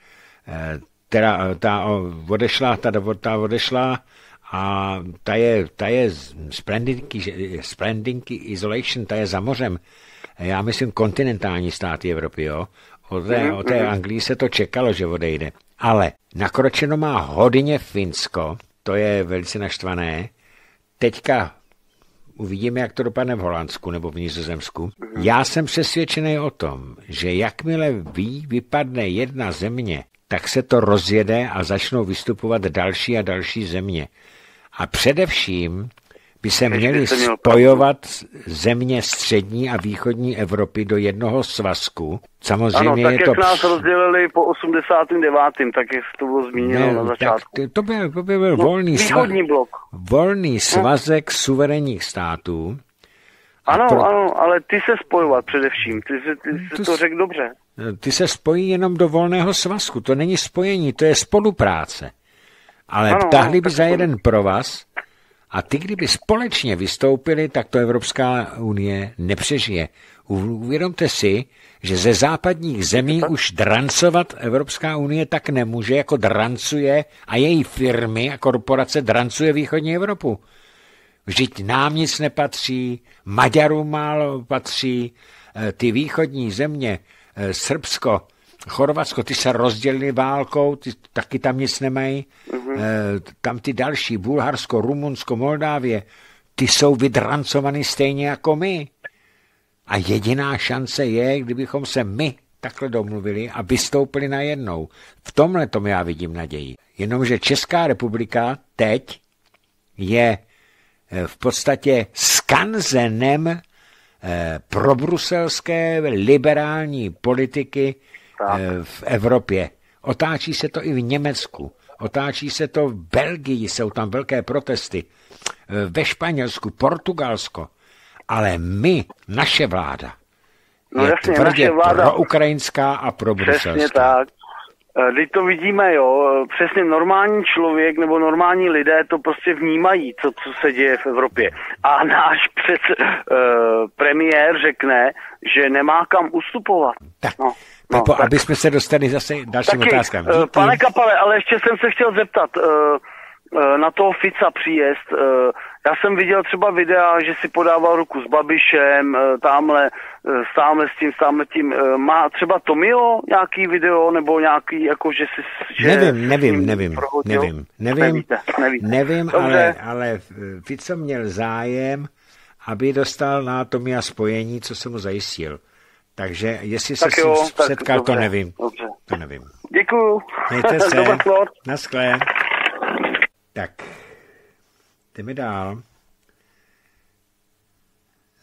teda, ta odešla, ta, ta odešla a ta je, ta je splendid, splendid isolation, ta je za mořem. Já myslím kontinentální státy Evropy, jo. O té, o té Anglii se to čekalo, že odejde. Ale nakročeno má hodně Finsko, to je velice naštvané. Teďka uvidíme, jak to dopadne v Holandsku nebo v Nizozemsku. Já jsem přesvědčený o tom, že jakmile ví, vypadne jedna země, tak se to rozjede a začnou vystupovat další a další země. A především by se měly spojovat země střední a východní Evropy do jednoho svazku. Samozřejmě ano, tak je jak to... nás rozdělili po osmdesátém devátém, tak jak to bylo zmíněno ne, na začátku. Tak to byl, to byl no, volný, svaz... blok. volný svazek no. suverénních států. Ano, pro... ano, ale ty se spojovat především, ty se, ty se to, to řekl dobře. Ty se spojí jenom do volného svazku, to není spojení, to je spolupráce. Ale ano, tahli by za jeden provaz a ty, kdyby společně vystoupili, tak to Evropská unie nepřežije. Uvědomte si, že ze západních zemí už drancovat Evropská unie tak nemůže, jako drancuje a její firmy a korporace drancuje východní Evropu. Vždyť nám nic nepatří, Maďarům málo patří, ty východní země, Srbsko, Chorvatsko, ty se rozdělili válkou, ty taky tam nic nemají. Mm-hmm. Tam ty další, Bulharsko, Rumunsko, Moldávie, ty jsou vydrancovaný stejně jako my. A jediná šance je, kdybychom se my takhle domluvili a vystoupili najednou. V tomhle tom já vidím naději. Jenomže Česká republika teď je v podstatě skanzenem probruselské liberální politiky tak. v Evropě. Otáčí se to i v Německu. Otáčí se to v Belgii, jsou tam velké protesty. Ve Španělsku, Portugalsko. Ale my, naše vláda, no je jasně, tvrdě vláda, proukrajinská a probruselská. Přesně tak. Když to vidíme, jo, přesně normální člověk nebo normální lidé to prostě vnímají, co, co se děje v Evropě. A náš před, uh, premiér řekne, že nemá kam ustupovat. Tak, no, no, Pepo, tak. aby jsme se dostali zase dalším Taky, otázkám. Uh, pane Kapale, ale ještě jsem se chtěl zeptat uh, uh, na toho Fica příjezd. Uh, já jsem viděl třeba videa, že si podával ruku s Babišem, uh, tamhle, uh, stále s tím, stále tím. Uh, má třeba Tomio nějaký video, nebo nějaký, jako že si... Že nevím, nevím, nevím, nevím, nevím, nevíte, nevíte. nevím, ale, ale Fico měl zájem, aby dostal na Tomia spojení, co jsem mu zajistil. Takže jestli se s ním setkal, to nevím. Dobře. To nevím. Děkuju. Mějte se. Naschle. Tak, jdeme dál.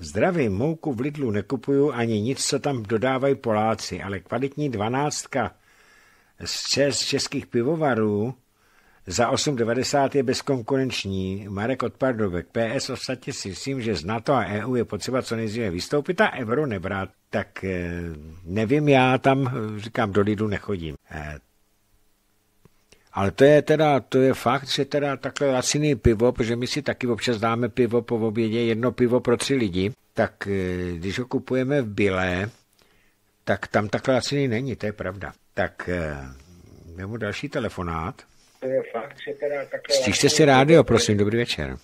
Zdravím, mouku v Lidlu nekupuju ani nic, co tam dodávají Poláci, ale kvalitní dvanáctka z čes, českých pivovarů za osm devadesát je bezkonkurenční. Marek od Pardubek. P S ostatně si myslím, že z NATO a E U je potřeba co nejdříve vystoupit a euro nebrát. Tak nevím, já tam, říkám, do Lidlu nechodím. Ale to je teda, to je fakt, že teda takhle laciný pivo, protože my si taky občas dáme pivo po obědě, jedno pivo pro tři lidi, tak když ho kupujeme v Bile, tak tam takhle laciný není, to je pravda. Tak vemu další telefonát. To je fakt, že teda takhle... Stižte si rádio, prosím, dobrý večer.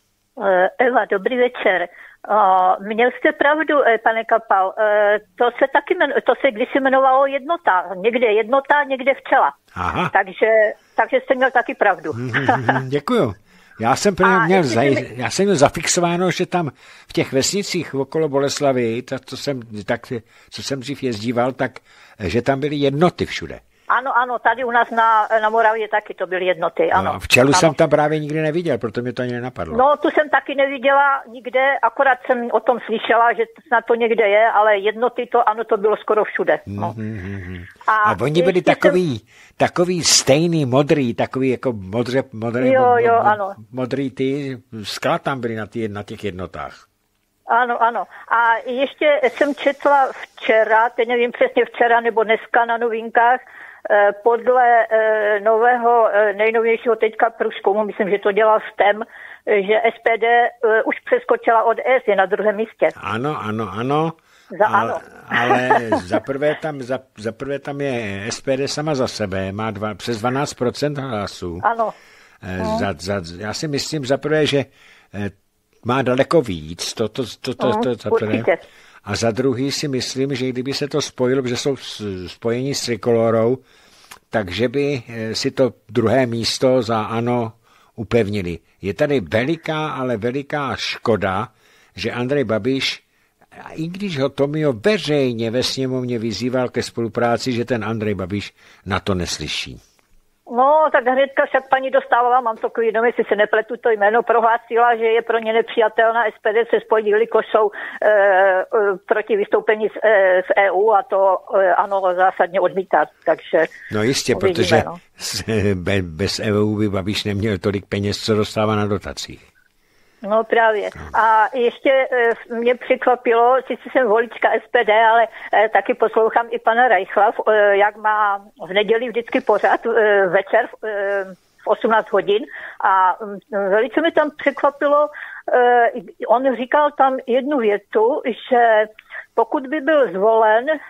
Eva, dobrý večer. Měl jste pravdu, pane Kapal, to se taky jmenuje, to se kdysi jmenovalo jednota, někde jednota, někde včela. Aha. Takže, takže jste měl taky pravdu. Děkuju. Já jsem, měl zaj, mi... já jsem měl zafixováno, že tam v těch vesnicích okolo Boleslavy, tak, co, jsem, tak, co jsem dřív jezdíval, tak že tam byly jednoty všude. Ano, ano, tady u nás na, na Moravě taky to byly jednoty, ano. No, včelu ano. jsem tam právě nikdy neviděl, proto mě to ani nenapadlo. No, tu jsem taky neviděla nikde, akorát jsem o tom slyšela, že snad to někde je, ale jednoty to, ano, to bylo skoro všude. No. Mm-hmm. A, a oni byli takový, jsem... takový stejný, modrý, takový jako modře, modrý, jo, mod, jo, ano. modrý ty, skla tam byly na, tý, na těch jednotách. Ano, ano. A ještě jsem četla včera, teď nevím přesně včera nebo dneska na novinkách, podle nového, nejnovějšího teďka průzkumu, myslím, že to dělal S T E M, že S P D už přeskočila od S, je na druhém místě. Ano, ano, ano. Za ale, ano. Ale za prvé, tam, za, za prvé tam je S P D sama za sebe, má dva, přes dvanáct procent hlasů. Ano. Za, za, já si myslím za prvé, že má daleko víc, to, to, to, to, to, to za prvé. A za druhý si myslím, že kdyby se to spojilo, protože jsou spojení s Trikolorou, takže by si to druhé místo za ANO upevnili. Je tady veliká, ale veliká škoda, že Andrej Babiš, i když ho Tomio veřejně ve sněmovně vyzýval ke spolupráci, že ten Andrej Babiš na to neslyší. No, tak hnedka však paní Dostálová, mám takový dom, jestli se nepletu to jméno, prohlásila, že je pro ně nepřijatelná S P D se spojí, jelikož jsou e, e, proti vystoupení z, e, z E U a to e, ano zásadně odmítá. Takže no jistě, uvidíme, protože no. bez, bez E U by Babiš neměl tolik peněz, co dostává na dotacích. No právě. A ještě e, mě překvapilo, sice jsem volička S P D, ale e, taky poslouchám i pana Reichla, e, jak má v neděli vždycky pořád e, večer e, v osmnáct hodin a e, velice mi tam překvapilo, e, on říkal tam jednu větu, že pokud by byl zvolen e,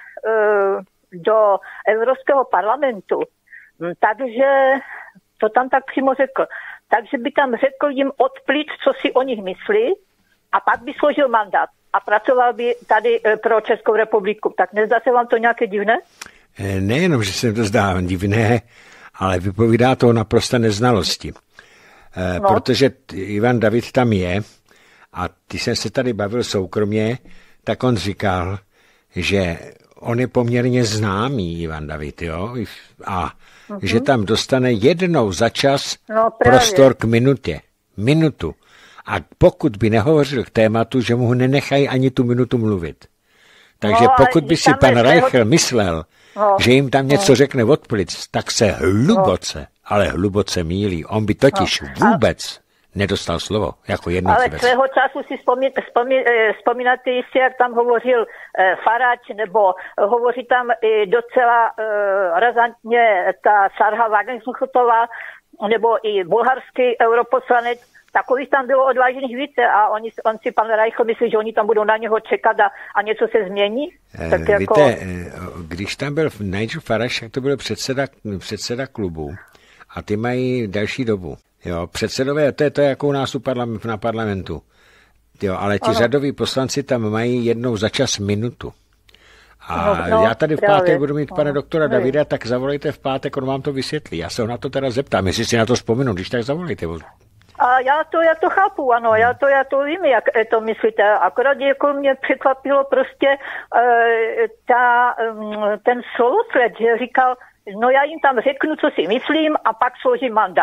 do Evropského parlamentu, takže to tam tak přímo řekl, takže by tam řekl jim od plic, co si o nich myslí a pak by složil mandát a pracoval by tady pro Českou republiku. Tak nezdá se vám to nějaké divné? Nejenom, že se to zdá divné, ale vypovídá to o naprosté neznalosti. No. Protože Ivan David tam je a když jsem se tady bavil soukromně, tak on říkal, že on je poměrně známý, Ivan David, jo, a uh-huh. že tam dostane jednou za čas no, prostor k minutě. Minutu. A pokud by nehovořil k tématu, že mu nenechají ani tu minutu mluvit. Takže no, pokud by si pan Reichel myslel, no. že jim tam něco no. řekne od plic, tak se hluboce, no. ale hluboce mýlí. On by totiž no. vůbec nedostal slovo jako jednotlivec. Ale svého času si vzpomí, vzpomí, vzpomínáte jistě, jak tam hovořil eh, Farač, nebo hovoří tam i docela eh, razantně ta Sarha Wagenknechtova, nebo i bulharský europoslanec. Takových tam bylo odvážných více a oni, on si pan Reichl myslí, že oni tam budou na něho čekat a, a něco se změní. Eh, tak jako... Víte, když tam byl Nigel Farage, tak to byl předseda, předseda klubu a ty mají další dobu. Jo, předsedové, to je to jako u nás u parlament, na parlamentu. Jo, ale ti ano. řadoví poslanci tam mají jednou za čas minutu. A no, no, já tady v pátek právě. budu mít pana doktora Davida, tak zavolejte v pátek, on vám to vysvětlí. Já se ho na to teda zeptám, jestli si na to vzpomenu, když tak zavolejte. A já to, já to chápu, ano, já to, já to vím, jak to myslíte. Akorát jako mě překvapilo prostě e, ta, ten slovosled, že říkal, no já jim tam řeknu, co si myslím a pak složím mandát.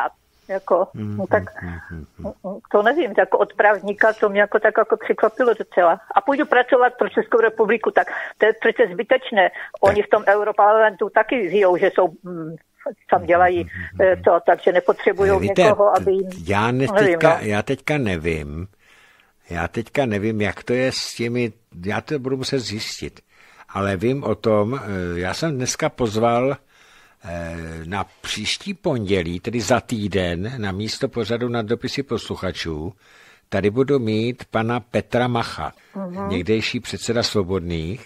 Jako, no tak to nevím, jako od právníka to mě jako tak jako překvapilo docela. A půjdu pracovat pro Českou republiku, tak to je přece zbytečné. Oni v tom Europarlamentu taky žijou, že jsou, tam dělají to, takže nepotřebují někoho, aby jim... Já, ne, teďka, no. já teďka nevím, já teďka nevím, jak to je s těmi, já to budu muset zjistit, ale vím o tom, já jsem dneska pozval na příští pondělí, tedy za týden, na místo pořadu na dopisy posluchačů, tady budu mít pana Petra Macha, uh-huh. někdejší předseda Svobodných.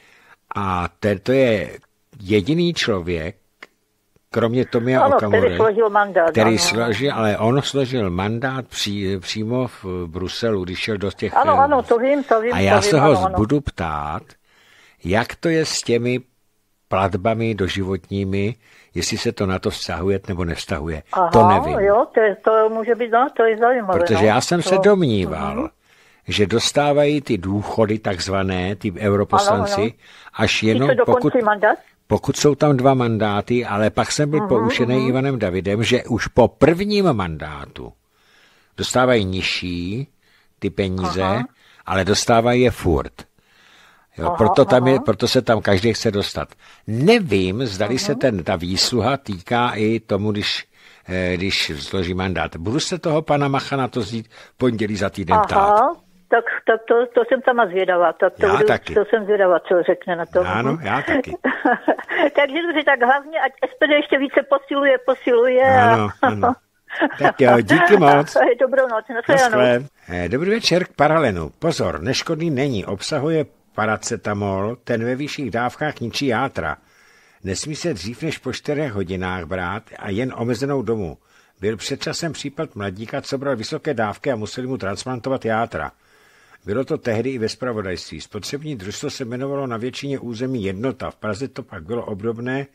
A to je jediný člověk, kromě Tomia ano, Okamury, který složil mandát. Který ano. složil, ale on složil mandát pří, přímo v Bruselu, když šel do těch... Ano, ano, to vím, to vím. A já to se vím, ho ano, budu ptát, jak to je s těmi platbami doživotními, jestli se to na to vztahuje nebo nevztahuje. Aha, to nevím. Jo, to, je, to může být, no, to je zajímavé. Protože no. já jsem to... se domníval, uh-huh. že dostávají ty důchody takzvané, ty europoslanci, ano, ano. až jenom pokud, pokud jsou tam dva mandáty, ale pak jsem byl uh-huh, poučený uh-huh. Ivanem Davidem, že už po prvním mandátu dostávají nižší ty peníze, uh-huh. ale dostávají je furt. Jo, aha, proto, tam je, proto se tam každý chce dostat. Nevím, zdali aha. se ten, ta výsluha týká i tomu, když, když složí mandát. Budu se toho pana Macha na to zít pondělí za týden ptát. Aha, tak, tak to, to jsem tam zvědavá. Tak to, já budu, taky. To jsem zvědavá, co řekne na to. Ano, já taky. Takže dobře, tak hlavně, ať S P D ještě více posiluje, posiluje. Ano, a... ano. Tak jo, díky moc. Dobrou noc. Na Dobrý večer k Paralenu. Pozor, neškodný není, obsahuje paracetamol, ten ve vyšších dávkách ničí játra. Nesmí se dřív než po čtyřech hodinách brát a jen omezenou domu. Byl před časem případ mladíka, co bral vysoké dávky a museli mu transplantovat játra. Bylo to tehdy i ve zpravodajství. Spotřební družstvo se jmenovalo na většině území Jednota. V Praze to pak bylo obdobné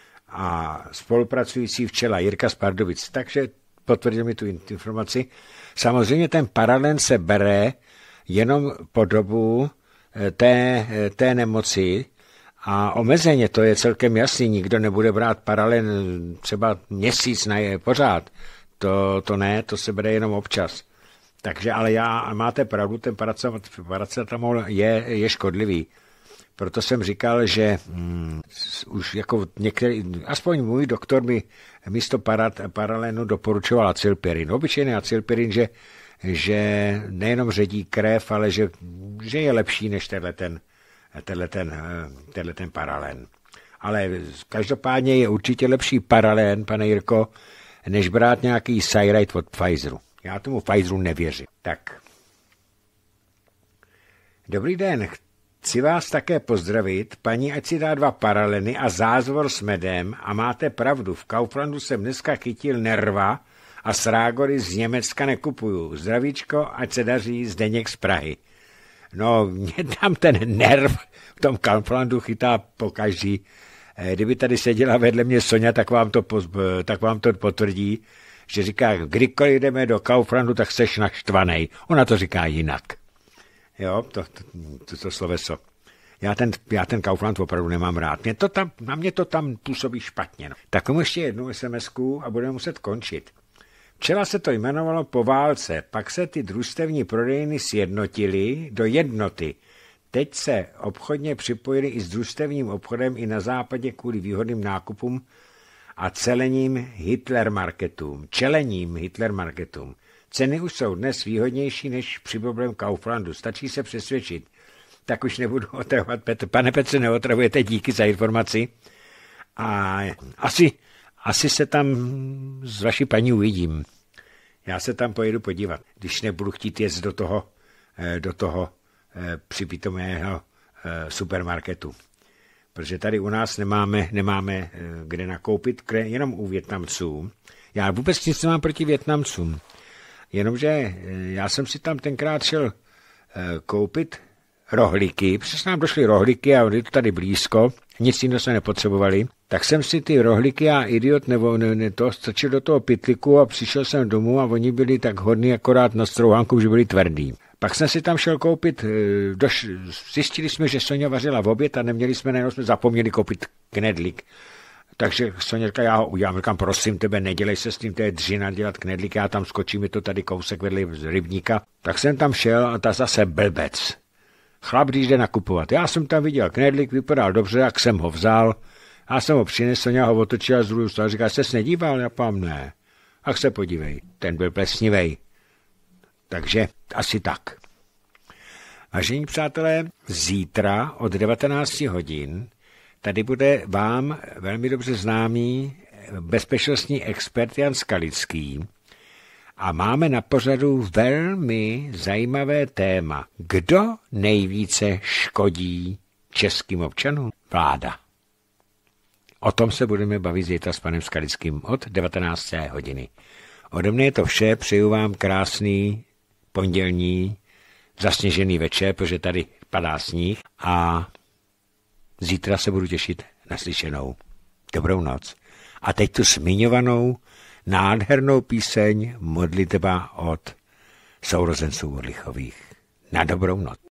a spolupracující včela Jirka z Pardubic. Takže potvrdil mi tu informaci. Samozřejmě ten Paralen se bere jenom po dobu Té, té nemoci a omezeně, to je celkem jasný, nikdo nebude brát Paralen třeba měsíc na je pořád, to, to ne, to se bere jenom občas. Takže, ale já, máte pravdu, ten paracetamol je, je škodlivý. Proto jsem říkal, že hm, už jako některý, aspoň můj doktor mi místo parat, Paralenu doporučoval acylpirin. Obyčejný acylpirin, že že nejenom ředí krev, ale že, že je lepší než tenhle ten, tenhle ten, tenhle ten Paralen. Ale každopádně je určitě lepší Paralen, pane Jirko, než brát nějaký Cyrite od Pfizeru. Já tomu Pfizeru nevěřím. Tak. Dobrý den, chci vás také pozdravit. Paní, ať si dá dva Paraleny a zázvor s medem a máte pravdu, v Kauflandu jsem dneska chytil nerva, a srágory z Německa nekupuju. Zdravíčko, ať se daří, Zdeněk z Prahy. No, mě tam ten nerv v tom Kauflandu chytá pokaždý. Kdyby tady seděla vedle mě Sonja, tak vám to, tak vám to potvrdí, že říká, kdykoliv jdeme do Kauflandu, tak seš naštvanej. Ona to říká jinak. Jo, to, to, to, to sloveso. Já ten, já ten Kaufland opravdu nemám rád. Mě to tam, na mě to tam působí špatně. No. Tak tomu ještě jednu SMSku a budeme muset končit. Včera se to jmenovalo po válce, pak se ty družstevní prodejny sjednotily do jednoty. Teď se obchodně připojili i s družstevním obchodem i na západě kvůli výhodným nákupům a celením Hitlermarketům. Čelením Hitlermarketům. Ceny už jsou dnes výhodnější než při problém Kauflandu. Stačí se přesvědčit. Tak už nebudu otravovat. Petr. Pane Petře, neotravujete, díky za informaci. A asi... Asi se tam s vaší paní uvidím. Já se tam pojedu podívat, když nebudu chtít jet do toho, do toho připitomého supermarketu. Protože tady u nás nemáme, nemáme kde nakoupit, jenom u Vietnamců. Já vůbec nic nemám proti Vietnamcům. Jenomže já jsem si tam tenkrát šel koupit rohlíky, protože nám došly rohlíky a je to tady blízko, nic jiného jsme nepotřebovali, tak jsem si ty rohlíky a idiot nebo ne, ne, to strčil do toho pytliku a přišel jsem domů a oni byli tak hodní akorát na strouhánku, že byli tvrdý. Pak jsem si tam šel koupit, doš, zjistili jsme, že Sonja vařila v oběd a neměli jsme, nejenom jsme zapomněli koupit knedlík. Takže Soně říká, já ho udělám, říkám, prosím tebe, nedělej se s tím, to je dřina dělat knedlíky, já tam skočím, je to tady kousek vedle z rybníka. Tak jsem tam šel a ta zase blbec. Chlap, když jde nakupovat. Já jsem tam viděl knedlík, vypadal dobře, jak jsem ho vzal. Já jsem ho přinesl, Soňa ho otočila z druhou stranu, říká, ses nedíval? Já pám, ne. Ach se podívej, ten byl plesnivej. Takže asi tak. Vážení přátelé, zítra od devatenácti hodin tady bude vám velmi dobře známý bezpečnostní expert Jan Skalický a máme na pořadu velmi zajímavé téma. Kdo nejvíce škodí českým občanům? Vláda. O tom se budeme bavit zítra s panem Skalickým od devatenácté hodiny. Ode mne je to vše, přeju vám krásný pondělní zasněžený večer, protože tady padá sníh a zítra se budu těšit na slyšenou. Dobrou noc. A teď tu zmiňovanou nádhernou píseň Modlitba od sourozenců Orlichových. Na dobrou noc.